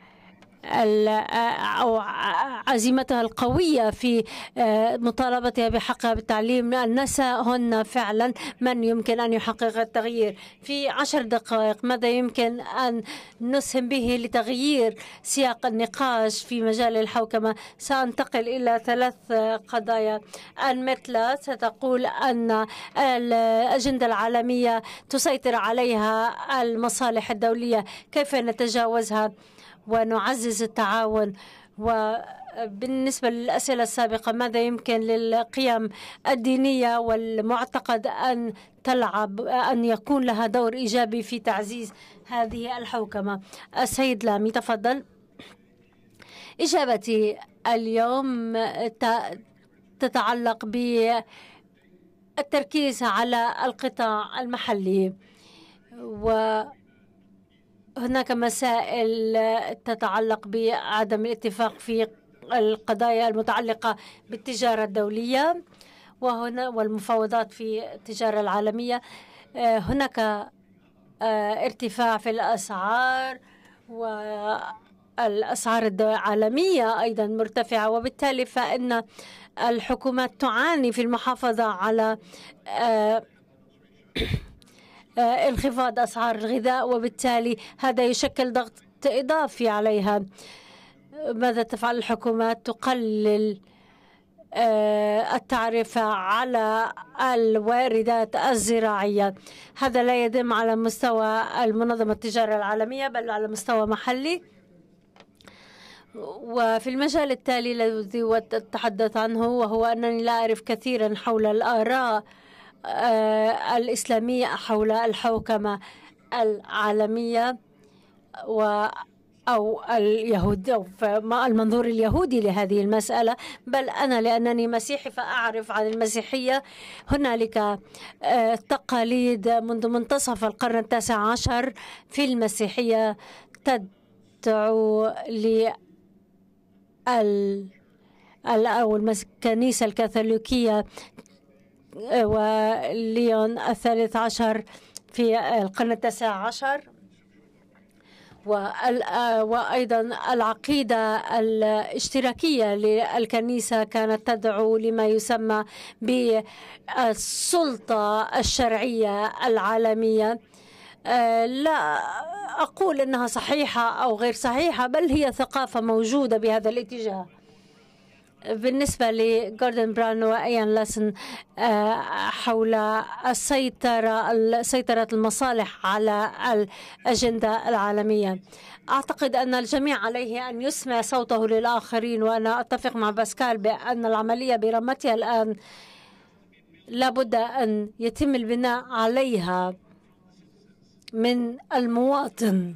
أو عزيمتها القوية في مطالبتها بحقها بالتعليم. النساء هن فعلا من يمكن أن يحقق التغيير. في عشر دقائق ماذا يمكن أن نسهم به لتغيير سياق النقاش في مجال الحوكمة؟ سأنتقل إلى ثلاث قضايا. المثلى ستقول أن الأجندة العالمية تسيطر عليها المصالح الدولية، كيف نتجاوزها ونعزز التعاون وبالنسبة للأسئلة السابقة، ماذا يمكن للقيم الدينية والمعتقد أن تلعب أن يكون لها دور إيجابي في تعزيز هذه الحوكمة؟ السيد لامي تفضل. إجابتي اليوم تتعلق بالتركيز على القطاع المحلي، وهناك مسائل تتعلق بعدم الاتفاق في القضايا المتعلقة بالتجارة الدولية وهنا والمفاوضات في التجارة العالمية. هناك ارتفاع في الأسعار والأسعار العالمية أيضا مرتفعة، وبالتالي فإن الحكومات تعاني في المحافظة على انخفاض أسعار الغذاء، وبالتالي هذا يشكل ضغط إضافي عليها. ماذا تفعل الحكومات؟ تقلل التعرفة على الواردات الزراعية. هذا لا يتم على مستوى المنظمة التجارة العالمية بل على مستوى محلي. وفي المجال التالي الذي أتحدث عنه، وهو أنني لا أعرف كثيرا حول الآراء الإسلامية حول الحوكمة العالمية و أو اليهود أو المنظور اليهودي لهذه المسألة، بل أنا لأنني مسيحي فأعرف عن المسيحية. هنالك تقاليد منذ منتصف القرن التاسع عشر في المسيحية تدعو ل أو الكنيسة الكاثوليكية وليون الثالث عشر في القرن التاسع عشر، وأيضا العقيدة الاشتراكية للكنيسة كانت تدعو لما يسمى بالسلطة الشرعية العالمية. لا أقول أنها صحيحة أو غير صحيحة، بل هي ثقافة موجودة بهذا الاتجاه. بالنسبة لجوردن براون وإيان لاسن حول السيطرة سيطرة المصالح على الأجندة العالمية، أعتقد أن الجميع عليه أن يسمع صوته للآخرين، وأنا أتفق مع باسكال بأن العملية برمتها الآن لابد أن يتم البناء عليها من المواطن.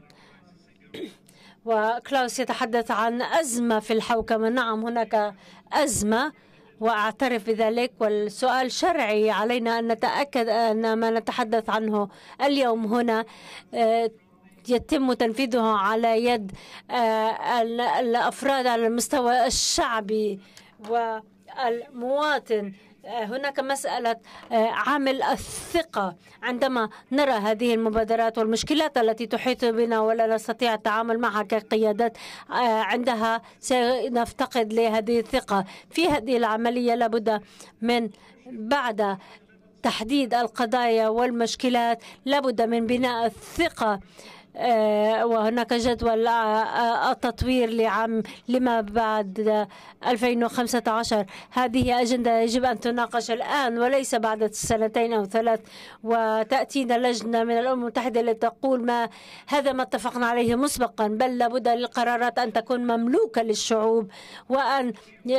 وكلاوس يتحدث عن أزمة في الحوكمة. نعم هناك أزمة وأعترف بذلك، والسؤال شرعي. علينا أن نتأكد أن ما نتحدث عنه اليوم هنا يتم تنفيذه على يد الأفراد على المستوى الشعبي والمواطن. هناك مسألة عامل الثقة. عندما نرى هذه المبادرات والمشكلات التي تحيط بنا ولا نستطيع التعامل معها كقيادات، عندها سنفتقد لهذه الثقة. في هذه العملية لابد من بعد تحديد القضايا والمشكلات لابد من بناء الثقة، وهناك جدول التطوير لعام لما بعد ألفين وخمسة عشر. هذه أجندة يجب أن تناقش الآن وليس بعد سنتين أو ثلاث، وتأتينا لجنة من الأمم المتحدة لتقول ما هذا ما اتفقنا عليه مسبقا، بل لابد للقرارات أن تكون مملوكة للشعوب، وأن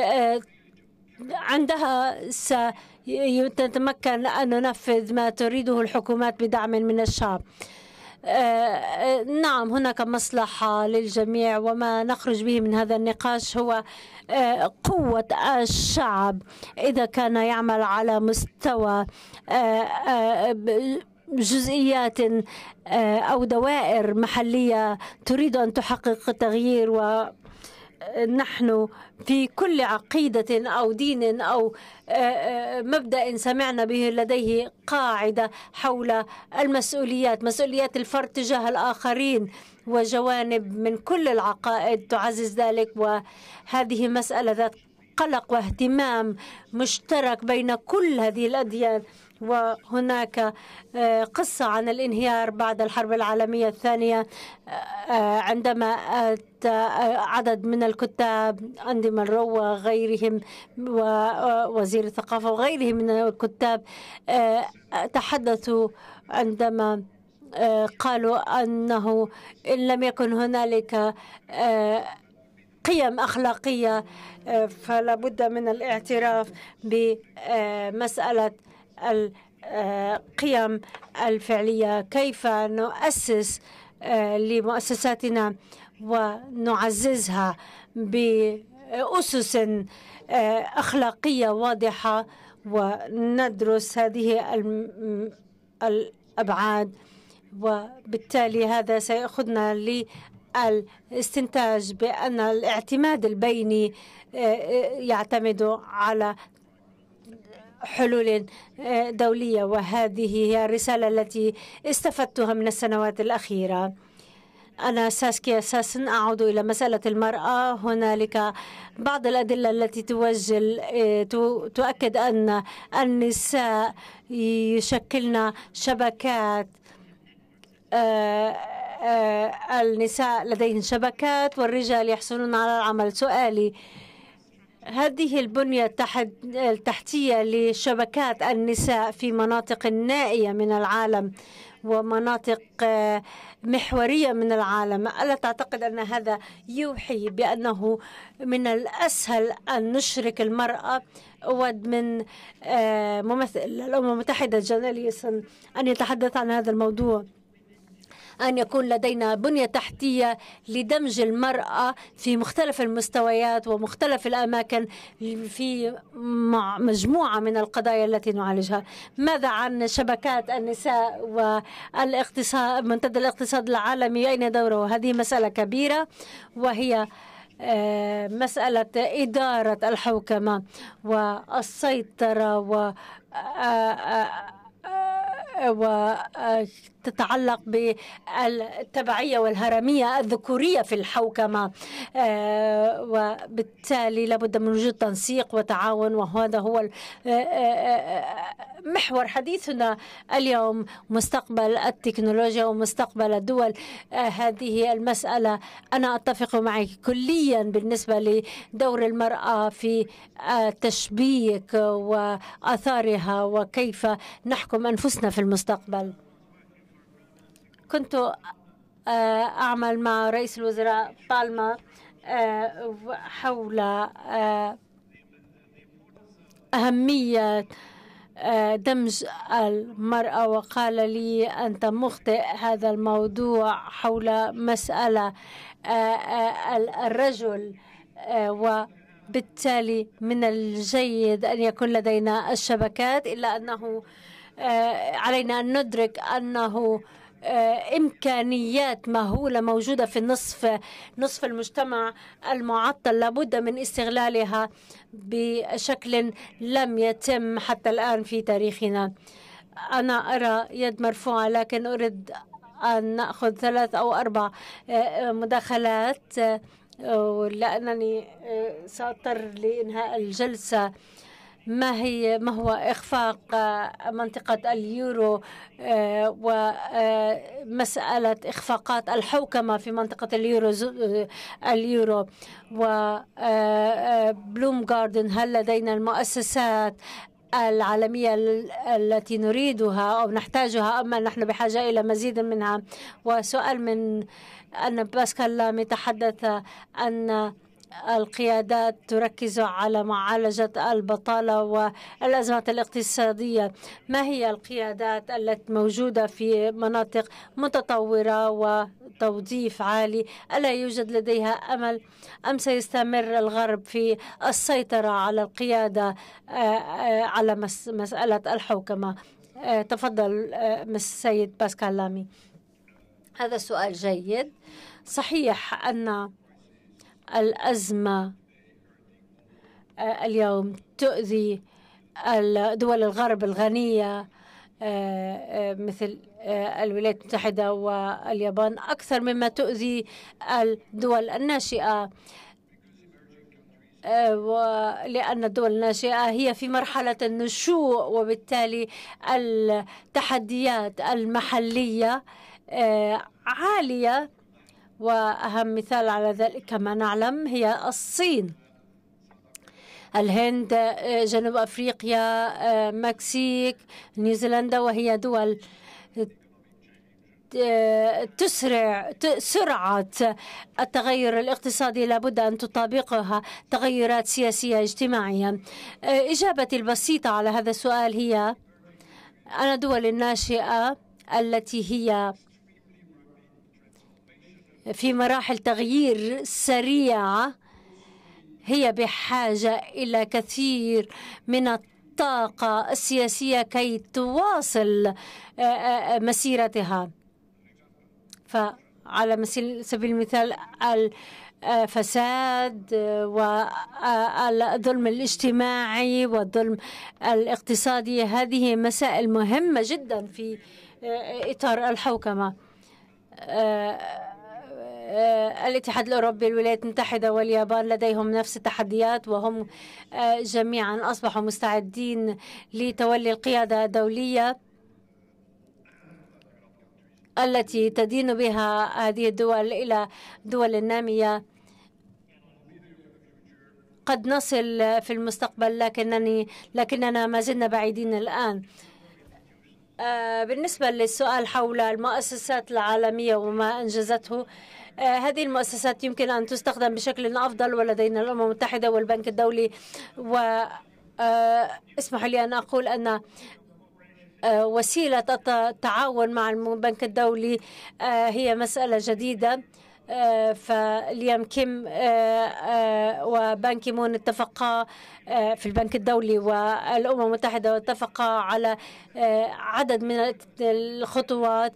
عندها ستتمكن أن ننفذ ما تريده الحكومات بدعم من الشعب. آه نعم هناك مصلحة للجميع، وما نخرج به من هذا النقاش هو آه قوة الشعب إذا كان يعمل على مستوى آه آه جزئيات آه أو دوائر محلية تريد أن تحقق تغيير. و نحن في كل عقيدة أو دين أو مبدأ سمعنا به لديه قاعدة حول المسؤوليات، مسؤوليات الفرد تجاه الآخرين، وجوانب من كل العقائد تعزز ذلك. وهذه مسألة ذات قلق واهتمام مشترك بين كل هذه الأديان. وهناك قصة عن الانهيار بعد الحرب العالمية الثانية، عندما عدد من الكتاب أندي منرو وغيرهم ووزير الثقافة وغيرهم من الكتاب تحدثوا عندما قالوا أنه إن لم يكن هنالك قيم أخلاقية، فلا بد من الاعتراف بمسألة القيم الفعلية. كيف نؤسس لمؤسساتنا ونعززها بأسس أخلاقية واضحة، وندرس هذه الأبعاد، وبالتالي هذا سيأخذنا للاستنتاج بأن الاعتماد البيني يعتمد على حلول دولية، وهذه هي الرسالة التي استفدتها من السنوات الأخيرة. أنا ساسكي أساسا أعود إلى مسألة المرأة. هنالك بعض الأدلة التي توجل تؤكد أن النساء يشكلن شبكات، النساء لديهن شبكات والرجال يحصلون على العمل. سؤالي: هذه البنية التحتية لشبكات النساء في مناطق نائية من العالم ومناطق محورية من العالم، ألا تعتقد أن هذا يوحي بأنه من الأسهل أن نشرك المرأة؟ أود من ممثل الأمم المتحدة جون إلياسون أن يتحدث عن هذا الموضوع، أن يكون لدينا بنية تحتية لدمج المرأة في مختلف المستويات ومختلف الأماكن في مجموعة من القضايا التي نعالجها. ماذا عن شبكات النساء والاقتصاد، منتدى الاقتصاد العالمي، أين دوره؟ هذه مسألة كبيرة، وهي مسألة إدارة الحوكمة والسيطرة و وتتعلق بالتبعية والهرمية الذكورية في الحوكمة، وبالتالي لابد من وجود تنسيق وتعاون، وهذا هو محور حديثنا اليوم، مستقبل التكنولوجيا ومستقبل الدول. هذه المسألة أنا أتفق معك كليا بالنسبة لدور المرأة في تشبيك وآثارها وكيف نحكم أنفسنا في المستقبل. كنت أعمل مع رئيس الوزراء بالما حول أهمية دمج المرأة، وقال لي أنت مخطئ، هذا الموضوع حول مسألة الرجل، وبالتالي من الجيد أن يكون لدينا الشبكات، إلا أنه علينا أن ندرك أنه إمكانيات مهولة موجودة في النصف نصف المجتمع المعطل، لابد من استغلالها بشكل لم يتم حتى الآن في تاريخنا. أنا أرى يد مرفوعة، لكن أريد أن نأخذ ثلاث أو أربع مداخلات لأنني سأضطر لإنهاء الجلسة. ما هي ما هو إخفاق منطقة اليورو ومسألة إخفاقات الحوكمة في منطقة اليورو اليورو وبلوم جاردن؟ هل لدينا المؤسسات العالمية التي نريدها أو نحتاجها، أما نحن بحاجة إلى مزيد منها؟ وسؤال من أن باسكال لامي تحدث أن القيادات تركز على معالجة البطالة والأزمات الاقتصادية. ما هي القيادات التي موجودة في مناطق متطورة وتوظيف عالي؟ ألا يوجد لديها أمل، أم سيستمر الغرب في السيطرة على القيادة على مسألة الحوكمة؟ تفضل السيد باسكال لامي. هذا سؤال جيد. صحيح أن الأزمة اليوم تؤذي دول الغرب الغنية مثل الولايات المتحدة واليابان أكثر مما تؤذي الدول الناشئة، ولأن الدول الناشئة هي في مرحلة النشوء، وبالتالي التحديات المحلية عالية. وأهم مثال على ذلك كما نعلم هي الصين، الهند، جنوب أفريقيا، مكسيك، نيوزيلندا، وهي دول تسرع سرعة التغير الاقتصادي لابد أن تطابقها تغيرات سياسية اجتماعية. إجابتي البسيطة على هذا السؤال هي أن الدول الناشئة التي هي في مراحل تغيير سريعة هي بحاجة إلى كثير من الطاقة السياسية كي تواصل مسيرتها. فعلى سبيل المثال الفساد والظلم الاجتماعي والظلم الاقتصادي، هذه مسائل مهمة جدا في إطار الحوكمة. الاتحاد الأوروبي، الولايات المتحدة واليابان لديهم نفس التحديات، وهم جميعا أصبحوا مستعدين لتولي القيادة الدولية التي تدين بها هذه الدول إلى دول النامية. قد نصل في المستقبل، لكنني لكننا ما زلنا بعيدين الآن. بالنسبة للسؤال حول المؤسسات العالمية وما أنجزته، هذه المؤسسات يمكن أن تستخدم بشكل أفضل، ولدينا الأمم المتحدة والبنك الدولي. واسمح لي أن أقول أن وسيلة التعاون مع البنك الدولي هي مسألة جديدة. فليام كيم وبان كي مون اتفقا في البنك الدولي والأمم المتحدة واتفقا على عدد من الخطوات.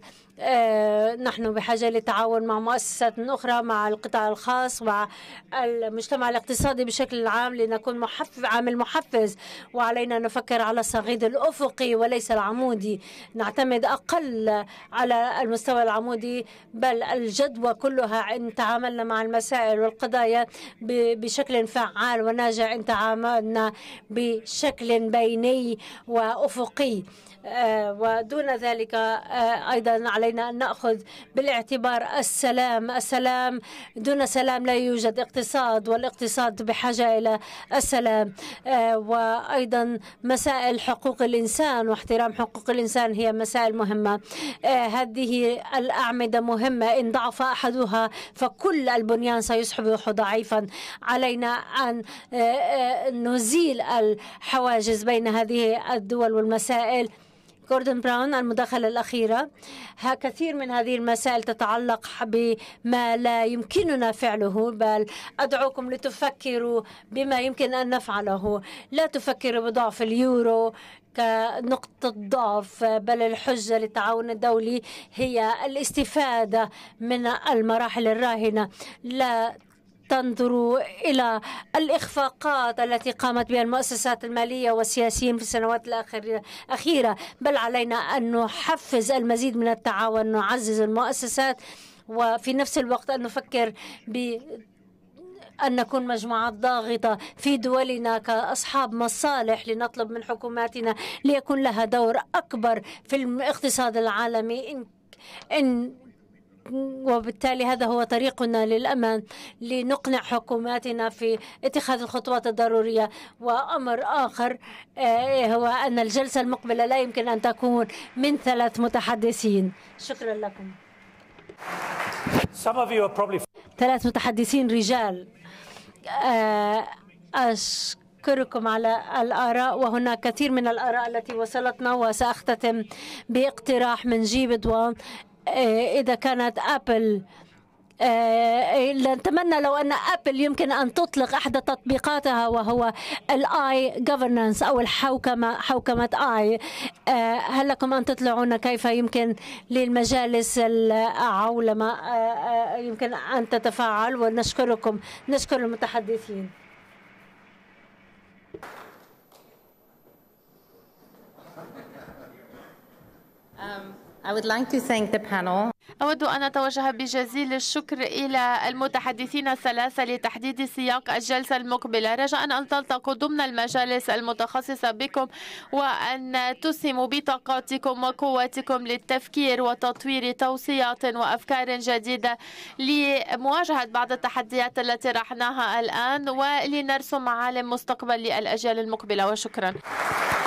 نحن بحاجة للتعاون مع مؤسسات أخرى، مع القطاع الخاص، مع المجتمع الاقتصادي بشكل عام، لنكون محفز عامل محفز. وعلينا نفكر على الصعيد الأفقي وليس العمودي، نعتمد أقل على المستوى العمودي، بل الجدوى كلها إن تعاملنا مع المسائل والقضايا بشكل فعال وناجع، إن تعاملنا بشكل بيني وأفقي. ودون ذلك أيضا علينا أن نأخذ بالاعتبار السلام. السلام دون سلام لا يوجد اقتصاد، والاقتصاد بحاجة إلى السلام. وأيضا مسائل حقوق الإنسان واحترام حقوق الإنسان هي مسائل مهمة. هذه الأعمدة مهمة، إن ضعف أحدها فكل البنيان سيصبح ضعيفا. علينا أن نزيل الحواجز بين هذه الدول والمسائل. غوردون براون، المداخلة الأخيرة. كثير من هذه المسائل تتعلق بما لا يمكننا فعله، بل أدعوكم لتفكروا بما يمكن أن نفعله. لا تفكروا بضعف اليورو كنقطة ضعف، بل الحجة للتعاون الدولي هي الاستفادة من المراحل الراهنة. لا تنظروا إلى الإخفاقات التي قامت بها المؤسسات المالية والسياسيين في السنوات الأخيرة، بل علينا أن نحفز المزيد من التعاون، نعزز المؤسسات، وفي نفس الوقت أن نفكر ب أن نكون مجموعات ضاغطة في دولنا كأصحاب مصالح، لنطلب من حكوماتنا ليكون لها دور أكبر في الاقتصاد العالمي. إن, إن وبالتالي هذا هو طريقنا للأمان، لنقنع حكوماتنا في اتخاذ الخطوات الضرورية. وأمر آخر هو أن الجلسة المقبلة لا يمكن أن تكون من ثلاث متحدثين. شكرا لكم. ثلاث متحدثين رجال. أشكركم على الآراء، وهناك كثير من الآراء التي وصلتنا. وسأختتم باقتراح من جي بدوان. إذا كانت أبل، نتمنى لو أن أبل يمكن أن تطلق أحد تطبيقاتها، وهو الآي governance أو الحوكمة، حوكمة آي. هل لكم أن تطلعون كيف يمكن للمجالس العولمة يمكن أن تتفاعل؟ ونشكركم، نشكر المتحدثين. I would like to thank the panel. أود أن أتوجه بجزيل الشكر إلى المتحدثين الثلاثة لتحديد سياق الجلسة المقبلة. رجاء أن تلتقوا ضمن المجالس المتخصصة بكم، وأن تسهموا بطاقاتكم وقوتكم للتفكير وتطوير توصيات وأفكار جديدة لمواجهة بعض التحديات التي طرحناها الآن، ولنرسم معالم مستقبل للأجيال المقبلة. وشكرا.